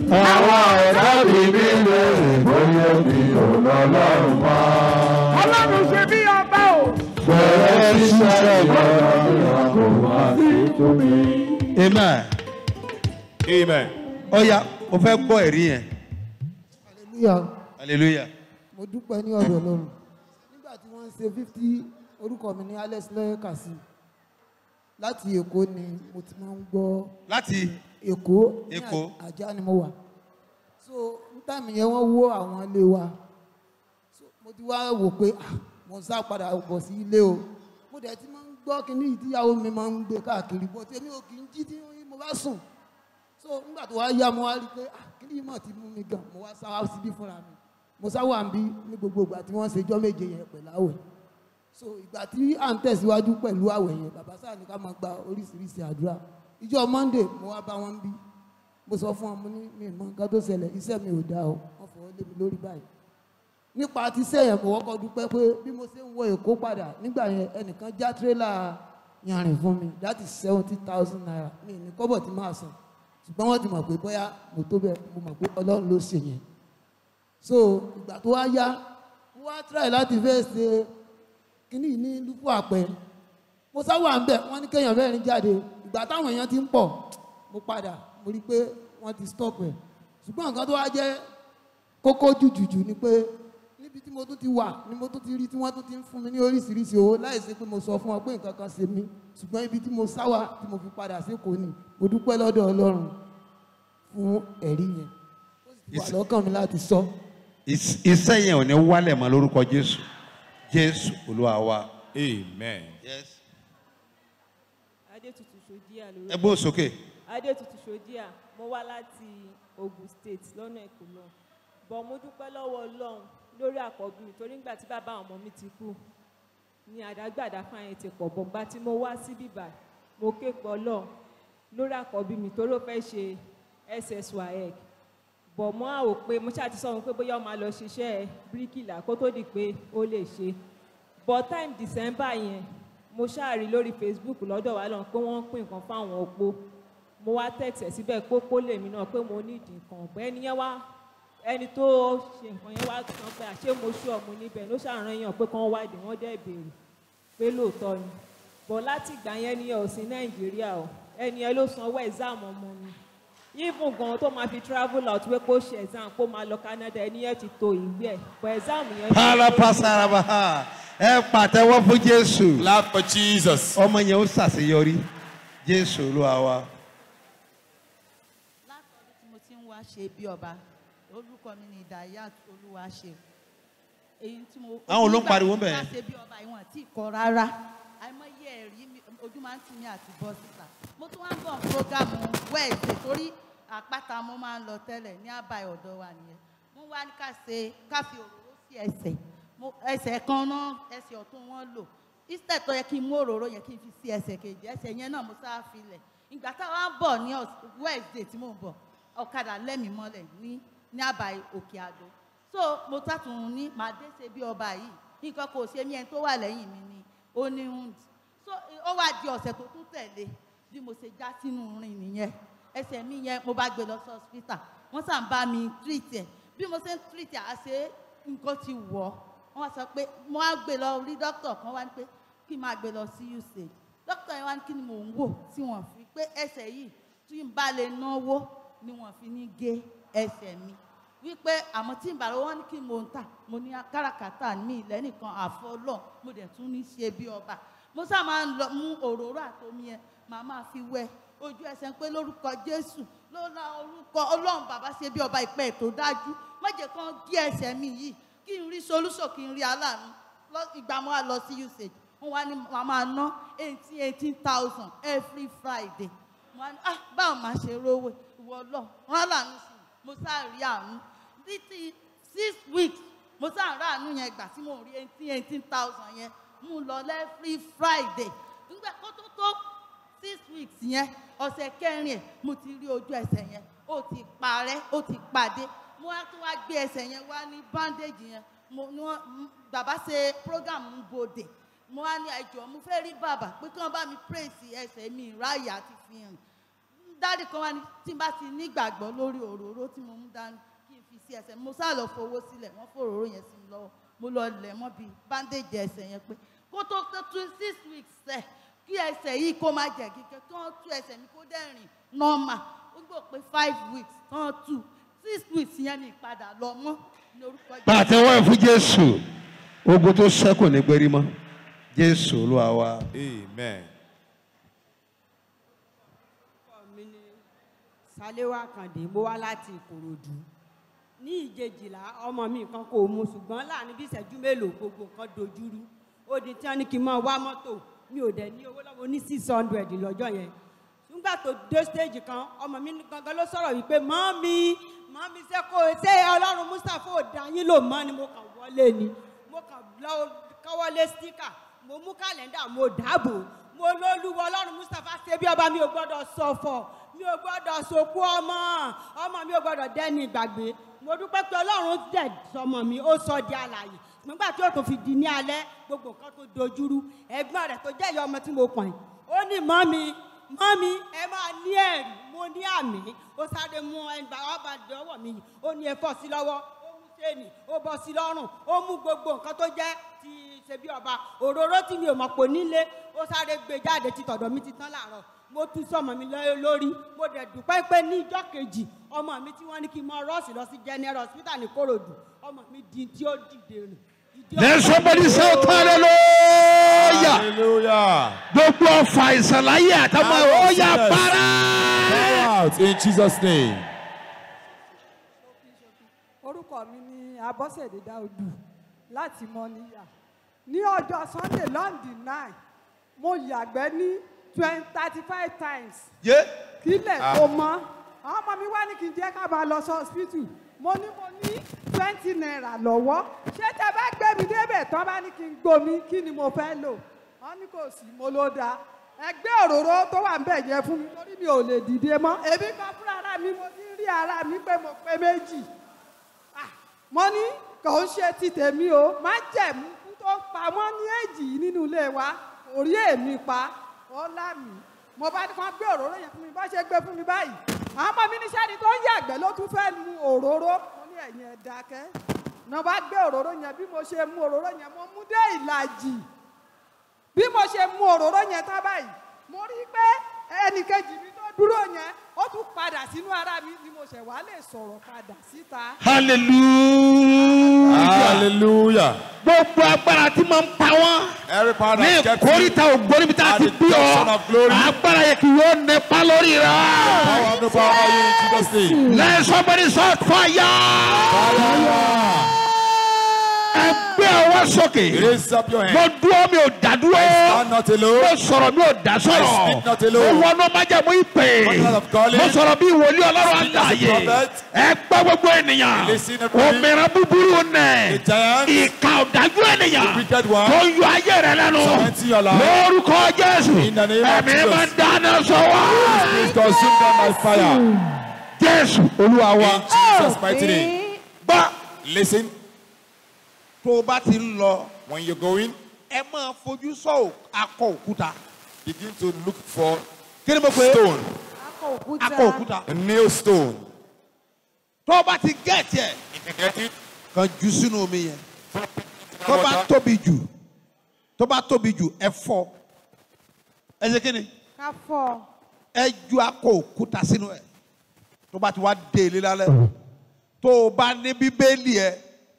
àwọn ọ̀tá mi mi lè bóyá mi ò lọ lọ́rùn mọ́. Ọlọ́run ṣe bí ọba o. Bẹ̀rẹ̀ ṣiṣẹ́ ìrọ̀lẹ́ kò wá sí fún mi. Amen. Amen. Ọ̀ya, mo fẹ́ gbọ́ ẹ̀rí yẹn. Hallelujah. Hallelujah. Mo dúpẹ́ ní ọ̀dọ̀ Ọlọ́run. Nígbà tí wọ́n ń ṣe fifty, orúkọ mi ní Alex Lọ́yẹ̀kàsí. Láti Èkó ni mo ti máa ń gbọ́. Láti Èkó. Èkó. Ní Àjà ni mo wà. So ní táìmù yẹn wọ́n wó àwọn ilé wa. So mo ti wá wò pé ah, mo ń sá padà bọ̀ sí ilé o. Mo dẹ̀ ti máa ń gbọ́ kíní ìdíyàwó mi máa ń gbé káàkiri bọ́ tí èmi ò kì í jí tí mo bá sùn. So nígbà tó wá yá mo wá rí i pé ah, kíní yìí mọ̀ ti mú mi gan. Mo wá sá wá síbí fúnra mi. Mo sá wà ń bí ní gbogbo ìgbà tí wọ́n ṣe ijọ́ méje yẹn pẹ̀lú àwẹ̀. So ìgbà tí à ń tẹ̀síwájú pẹ̀lú àwẹ̀ yẹn bàbá sáà ní ká máa gba oríṣiríṣi àdúrà. Ìjọ́ Monday mo wá bá wọn bí. Mo sọ fún wọn mo ní mi mọ nǹkan tó ṣẹlẹ̀ iṣẹ́ mi ò dáa o wọ́n fọwọ́ lé mi lórí báyìí. Nípa ti iṣẹ́ yẹn mo wọ́kọ́ dúpẹ́ pé bí mo ṣe ń wọ Èkó padà nígbà yẹn ẹnìkan já tírélà yanrìn fún mi that is seventy thousand naira mi ní kọ́bọ̀ tí máa san ṣùgbọ́n wọ́n ti mọ̀ pé bóyá mo tó bẹ́ẹ̀ mo mọ̀ pé Ọlọ́run ló ṣe yẹn. So ìgbà tó wá yá mo wá try láti fẹ́ ṣe kíní ní lúpù àpẹ mo sáwà ń bẹ̀ wọ́n ní kéèyàn mẹ́rin jáde ìgbà táwọn èèyàn ti ń pọ̀ mo padà mo rí i pé wọ́n ti stop ẹ̀ ṣùgbọ́n nǹkan tó wá jẹ́ kókó jùjùjù ni pé níbi tí mo tún ti wà ni mo tún ti rí tí wọ́n tún ti ń fún mi ní oríṣiríṣi owó láì ṣe pé mo sọ fún wọn pé nǹkan kan ṣe mí ṣùgbọ́n ibi tí mo sáwà tí mo fi padà sí Èkó ni mo dúpẹ́ lọ́dọ̀ Ọlọ́run fún ẹ̀rí yẹn ó sì ti wà lọ́kàn mi láti sọ. Iṣẹ́ yẹn ò ní wálẹ̀ mọ́ lórúkọ Jésù. Jésù Olúwa wa. Amen. Yes. Adétutù Ṣòdíà lórí. Ẹ gbóhùn sókè. Adétutù Ṣòdíà mo wá láti Ogun State lọ́nà Èkó lọ. Bọ̀ mo dúpẹ́ lọ́wọ́ Ọlọ́run lórí àkọ́bí mi torí nígbà tí bàbá àwọn ọmọ mi ti kú ni àdágbàdá fáyẹn ti pọ̀ bọ̀ nígbà tí mo wá sí bíbà mo ké pọ̀ Ọlọ́run lórí àkọ́bí mi torí ó fẹ́ ṣe S S W A E C. Bọ̀ mo á wò pé mo ṣáà ti sọ wọn pé bóyá ó máa lọ ṣiṣẹ́ bíríkìlà kó tó di pé ó lè ṣe. But time December yẹn mo ṣáà rí lórí Facebook lọ́dọ̀ wa lọ́n pé wọ́n ń pín nǹkan fáwọn opó. Mo wá text ẹ̀ síbẹ̀ pé opó lèmi náà pé mo ní ìdí nǹkan ọ̀pẹ́ ẹni yẹn wá ẹni tó ṣe nǹkan yẹn wá sọ pé àṣé mo ṣú ọmọ níbẹ̀ ló ṣàrán èèyàn pé kán wádìí wọ́n dẹ̀ béèrè pé lóòótọ́ ni. Bọ̀ láti ìgbà yẹn ni ẹ ò sí Nàìjíríà o ẹni yẹn ló sanwó exam ọmọ mi. Even gan tó máa fi travel out pé kó ṣe exam kó máa lọ Canada ẹni yẹn ti to ìwé ẹ̀ but exam yẹn. Parapasaraba ẹ pàtẹ́wọ́ fún Jésù. Clap for Jesus. Ọmọ yẹn ó ṣàṣeyọrí. Jésù Olúwa wa. Látọ̀dún tí mo ti ń wá ṣe bí ọba orúkọ mi ni Dayat Olúwaṣe. Èyí tí mo. Àwọn ló ń pariwo ń bẹ̀. Wá ṣe bí ọba ìwọ̀n tí kọ rárá. Àìmọye ẹ̀rí ojú máa ń tì mí àti bọ́ síta. Mo tún wá ń bọ̀ prógámù wẹ́ẹ̀sì torí àpáta mo máa ń lọ tẹ́lẹ̀ ní àbáyé ọ̀dọ́ wa nìyẹn. Mo wá ní ká ṣe ká fi òróró sí ẹsẹ̀. Ẹsẹ̀ kan náà ẹsẹ̀ ọ̀tún wọn lò. Instead tó yẹ kí n mú òróró yẹn kí n fi sí ẹsẹ̀ kejì ẹsẹ̀ yẹn náà mo sáà filẹ̀. Ìgbà táwa ń bọ̀ ní wẹ́ẹ̀sì tí mò ń bọ̀ ọ̀kadà lẹ́mìí mọ́lẹ̀ ní ní àbáyé Òkè Àdó. So mo tàtún ní màá dé ṣe bí ọba yìí nǹkan kò ṣe mí ẹni tó wà lẹ́yìn mi ni ó ní hùn. So ó wá di ọ̀sẹ̀ tó tún tẹ̀lé bí mo ṣe já sínú rìn nìyẹn ẹsẹ̀ mi yẹn mo bá gbé lọ sí hospital wọ́n sàn bá mi treat ẹ̀ bí mo ṣe ń treat ẹ̀ àṣé nǹkan ti wọ̀ wọ́n wá sọ pé mo á gbé lọ rí dókítà kan wá ní pé kí n máa gbé lọ sí U C H dókítà yẹn wá ní kí ni mò ń wò tí wọ́n fi pé ẹsẹ̀ yìí tí n bá lè náwó ni wọ́n fi ní gé ẹsẹ̀ mi wípé àmọ́ tí n bá lọ́wọ́ ní kí n mò ń tà mo ní káràkátà mi ilẹ̀ nìkan àfọlọ́ mo dẹ̀ tún ní ṣe bí ọba mo sá máa ń lọ mú òróró àtomi yẹn màá máa fi wẹ ojú ẹsẹ̀ pé lórúkọ Jésù ló la orúkọ Ọlọ́run bàbá ṣe bí ọba ìpẹ́ tó dájú má jẹ́ kán gé ẹsẹ̀ mi yìí kí n rí solúsọ kí n rí aláàánú ìgbà mo wá lọ sí U C H wọ́n wá ní màá máa ná eighteen eighteen thousand every Friday mo wá ní ah báwo máa ṣe rówó ìwọ lọ rán láàánú sí i mo sáà rí àánú títí six weeks mo sáà rí àánú yẹn ìgbà tí mo rí eighteen eighteen thousand yẹn mo lọ every Friday nígbà kó tó tó six weeks yẹn ọ̀sẹ̀ kẹrin ẹ̀ mo ti rí ojú ẹsẹ̀ yẹn ó ti parẹ́ ó ti pàdé mo wá tó wá gbé ẹsẹ̀ yẹn wá ní bandage yẹn mo ní wọ́n bàbá ṣe program ń bòde mo wá ní ẹjọ́ mo fẹ́ rí bàbá pé kí wọ́n bá mi praise ẹsẹ̀ mi ìráyà àti fi hàn dáàdì kan wá ní tí n bá ti nígbàgbọ́ lórí òróró tí mo mú dání kí n fi sí ẹsẹ̀ mo sá lọ fowó sílẹ̀ wọ́n fòróró yẹn sí mi lọ́wọ́ mo lọ lẹ̀ mọ́ bíi bandage ẹsẹ̀ yẹn pé kó tó tó two six weeks sẹ̀ kí ẹsẹ̀ yìí kó má jẹ̀ kíkẹ́ tó ń tú ẹsẹ̀ mi kó dẹ̀ rìn normal ó gbọ́ pé five weeks tó ń tú six weeks yẹn mi padà lọ mọ́ ní orúkọ Jésù. pàtẹ́wọ́ ẹ̀ fún Jésù ogun tó ṣẹ́kù ní gbérí mọ́ Jésù Olúwa wa. Amen. Sálẹ́wà Kàndé mo wá láti Ìkòròdú ní ìjejìlá ọmọ mi kan kò mu ṣùgbọ́n láàrin bí ìṣẹ́jú mélòó gbogbo nǹkan dojúrú ó di tí wọ́n ní kí n máa wá mọ́tò mi ò dẹ̀ ní owó lọ́wọ́ ní six hundred lọ́jọ́ yẹn nígbà tó dé stage kan ọmọ mi gangan ló sọ̀rọ̀ wípé mọ́mí mọ́mí ṣé kò ṣe Ọlọ́run Mustapha ò dá yín lò mọ́ ni mo kàn wọlé ni mo kàn lọ kọ́wọ́lé sticker mo mú kàlẹ́ndà mo dáàbò mo lólúwọ Ọlọ́run Mustapha ṣe bí ọba mi ò gbọ́dọ̀ ṣọ̀fọ̀ mi ò gbọ́dọ̀ sòkú ọmọ ọmọ mi ò gbọ́dọ̀ dẹ́ni ìgbàgbé mo dúpẹ́ pé Ọlọ́run dẹ̀ sọmọ mi ó sọ di alààyè nígbà tí ó tún fi di ní alẹ́ gbogbo nǹkan tó dojúrú ẹ̀gbọ́n rẹ̀ tó jẹ́ ìyá ọmọ tí mo pọ̀n yìí ó ní mọ́mi mọ́mi ẹ máa ní ẹ̀rí mo ní àmì ó sáré mú ẹgbà ọba dọ́wọ́ mi yìí ó ní ẹ fọ́ sí lọ́wọ́ ó mú séènì ó bọ́ sí lọ́rùn ó mú gbogbo nǹkan tó jẹ́ ti ṣe bí ọba òróró tí mi ò mọ̀ pò nílé ó sáré gbé jáde tí tọ̀dọ̀ mi ti tán láàárọ̀ mo tún sọmọ mi lórí mo dẹ̀ dúpẹ́ pé ní ìjọ́ kejì ọmọ mi tí wọ́n ní kí n mọ rọ́ọ̀sì lọ sí general hospital ní Kòròdú ọmọ mi di tí ó dìde rìn. Let somebody say hallelujah. Hallelujah. Gbogbo ọ̀fà ìsàlàyé àtàwọn ọ̀yà para. Out in Jesus' name. Orúkọ mi ni Abọ́sẹ̀dé Dáúdù láti Mọ́níyà. Ní ọjọ́ Sunday London nine, mo yàgbẹ́ ní twenty thirty five times. Kílẹ̀ tó mọ́. Àwọn ọmọ mi wá ní kí n jẹ́ ká máa lọ sí hospital. Mo ní mo ní twenty naira lọ́wọ́. Ṣé tẹ bá gbé mi débẹ̀ tán bá ní kí n gbomi kí ni mo fẹ́ lò? Wọ́n ní kò sí mo ló dáa. Ẹgbẹ́ òróró tó wà ń bẹ̀ yẹn fún mi torí mi ò lè dìde mọ́. Èmi kan fúnra ara mi mo ti rí ara mi pé mo pé méjì. Mo ní kò ń ṣe ti tèmi o. Má jẹ̀mú tó pa wọ́n ní èjì nínú ilé wa. Orí èmi pa. Ó lá mi. Mo bá ní kàn gbé òróró yẹn fún mi bá ṣe gbé fún mi báyìí. Àwọn ọmọ mi ní sẹ́ni tó ń yàgbẹ́ ló tún fẹ́ mu òróró. Mo ní ẹ̀yin ẹ̀ dákẹ́. Mo bá gbé òróró yẹn bí mo ṣe mu òróró yẹn mo mú dé ìlàjì. Bí mo ṣe mu òróró yẹn tán báyìí, mo rí pé ẹnìkejì mi tó dúró yẹn ó tún padà sínú ara mi ni mo ṣẹ̀ wá lè sọ̀rọ̀ padà síta. Hallelujah. Hallelujah. Gbogbo agbára tí máa ń pa wọ́n. Every power ní that kept you ìkórìtà ògbóni bí tá a ti at the bí ọ. junction of glory. Agbára yẹ kí yóò nípa lórí rẹ. Power of the power of you in Jesus' name. Let somebody shout fire. Fire. Ẹgbẹ́ ọwọ́ sókè. Raise up your hand. Mo dúró mi ò dá dúró. I stand not alone. Mo sọ̀rọ̀ mi ò dá sọ̀rọ̀. I speak not alone. Mo wọnú májẹ̀mú ìpè. Covenant of calling. Mo sọ̀rọ̀ bí wòlíì Ọlọ́run Speak as a àlàyé. prophet. Ẹgbẹ́ gbogbo ènìyàn. Listen everybody. Òmìnira búburú nẹ̀. The giant. Ìkà ọ̀dájú ènìyàn. The wicked one. Tó yọ ayé rẹ lẹ́nu. Tormenting your life. Lórúkọ Jésù. In the name of Ẹ̀mí Jesus. máa ń dáná sọ wá. Please consume them by fire. Jésù Olúwa wa. In Jesus' mighty name. Gbọ́. Listen. Tó o bá ti ń lọ. When you're going, ẹ máa fojú sọ akọ òkúta. begin to look for Kí ni mo pè é? stone. Akọ òkúta. A nail stone. Tó o bá ti gẹ̀ẹ́tì ẹ̀. If you get it, Kan jù sínú omi yẹn. Tó bá tóbi jù. Tó bá tóbi jù ẹ fọ́. Ẹ ṣe kí ni? Ká fọ́. Ẹ ju akọ òkúta sínú ẹ̀. Tó bá ti wá dé ilé lálẹ́. Tó o bá ní bíbélì ẹ.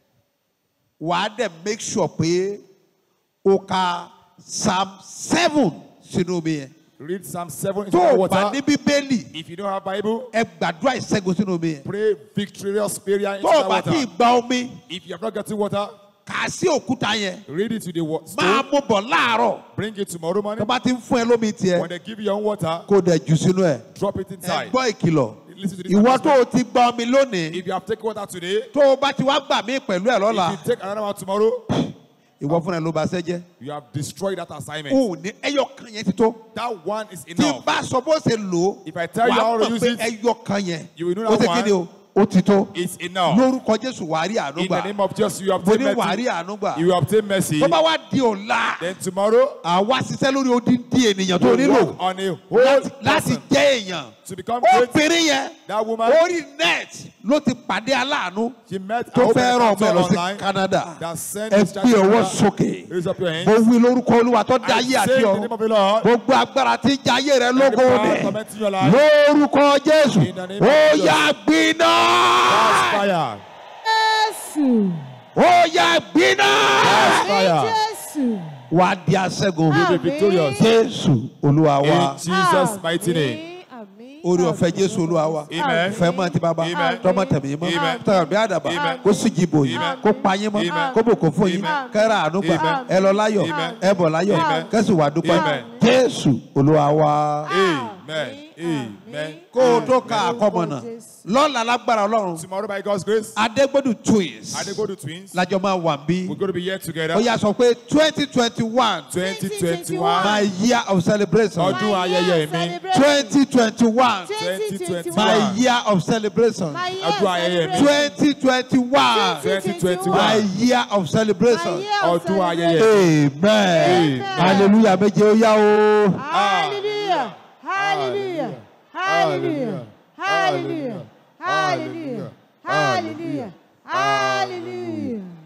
Wàá dẹ̀ make sure pé o ka Psalm seven sínú omi yẹn. read Psalm seven into Tó the o bá water. ní bíbélì. If you don't have Bible, Ẹ gbàdúrà ìṣẹ́gun sínú omi yẹn. pray victorious prayer into Tó o the bá ti water. gba omi. If you have not gotten water, Kà á sí òkúta yẹn. read it to the wa- Máa stone. mú bọ̀ láàárọ̀. Bring it tomorrow Tó morning. bá ti ń fún ẹ lómi tiẹ̀. When they give you your own water, Kó o dẹ̀ jù sínú ẹ̀. drop it Ẹ inside. gbọ́ ìkìlọ̀. Listen to this Ìwọ tó announcement. o ti gba omi lónìí. If you have taken water today, Tó o bá ti wá gbà mí pẹ̀lú ẹ̀ lọ́la. if you take another one tomorrow, Ìwọ fúnra ẹ ló ba ṣẹ́ jẹ́. you have destroyed that assignment. O ní ẹyọ kan yẹn ti tó. That one is Tí n enough. bá sọ bó ṣe lò ó. If I tell you how to wàá mọ̀ use pé it, ẹyọ kan yẹn. you will know Ó that ṣe kí ni o? one It's enough. Lórúkọ Jésù wàá rí àánú In the gbà. name of Jesus, you Mo obtain ní wàá rí mercy. àánú gbà. You will obtain mercy. Tó bá wá di ọ̀la. Then tomorrow, àwa ṣiṣẹ́ lórí odindi ènìyàn tó we nílò. work on a whole Láti láti person jẹ́ èèyàn. to become great. Obìnrin yẹn. That woman, Orí net ló ti pàdé aláàánú. she met Tó a fẹ́ ràn woman ọmọ ẹ lọ sí online Canada. that sent Ẹ his child gbé to ọwọ́ Canada. sókè. Raise up your hands. Mo wí lórúkọ Olúwa tó dá I ayé say àti in the ọ̀run. name of the Lord, Gbogbo agbára tí ń jẹ ayé rẹ any lógo power rẹ̀. tormenting your life, Lórúkọ Jésù. In the name of Ó Jesus. yá gbiná. that's fire. Jésù. Ó yá gbiná. That's fire. Jésù. Wà á di aṣẹ́gun. You'll be victorious. Jésù Olúwa wa. In Jesus' mighty name. Orí ọ̀fẹ́ Jésù Olúwa wa. Amen. Fẹ́ mọ́ ti bàbá. Amen. Tọ́mọ tẹ̀mí mọ́. Amen. Tọ́mọ bí àdàbà. Amen. Kó sì jìbò yìí. Amen. Kó pa yín mọ́. Amen. Kó bòkó fún yín. Amen. Kẹ́rà àánú gbà. Amen. Ẹ lọ láyọ̀. Amen. Ẹ bọ̀ láyọ̀. Amen. Kẹ́sì wà dúpẹ́. Amen. Jésù Olúwa wa. Amen. Amen. Kó o tó ka àkọ́mọ̀nà. Lọ́la lágbára Ọlọ́run. Tomorrow, by God's grace, Adégbòdù twins. Adegbodu twins, Lájọ máa wà ń bí. we're going to be here together. Ó yá sọ pé twenty twenty one. twenty twenty-one. My year of celebration. Ọdún ayẹyẹ mi. twenty twenty one. twenty twenty-one. My year of celebration. Ọdún ayẹyẹ mi. twenty twenty one. twenty My twenty-one. year of celebration. Ọdún ayẹyẹ. Amen. Hallelujah méje ó yá o. Hallelujah. Hallelujah. Hallelujah. Hallelujah. Hallelujah. Hallelujah. Hallelujah.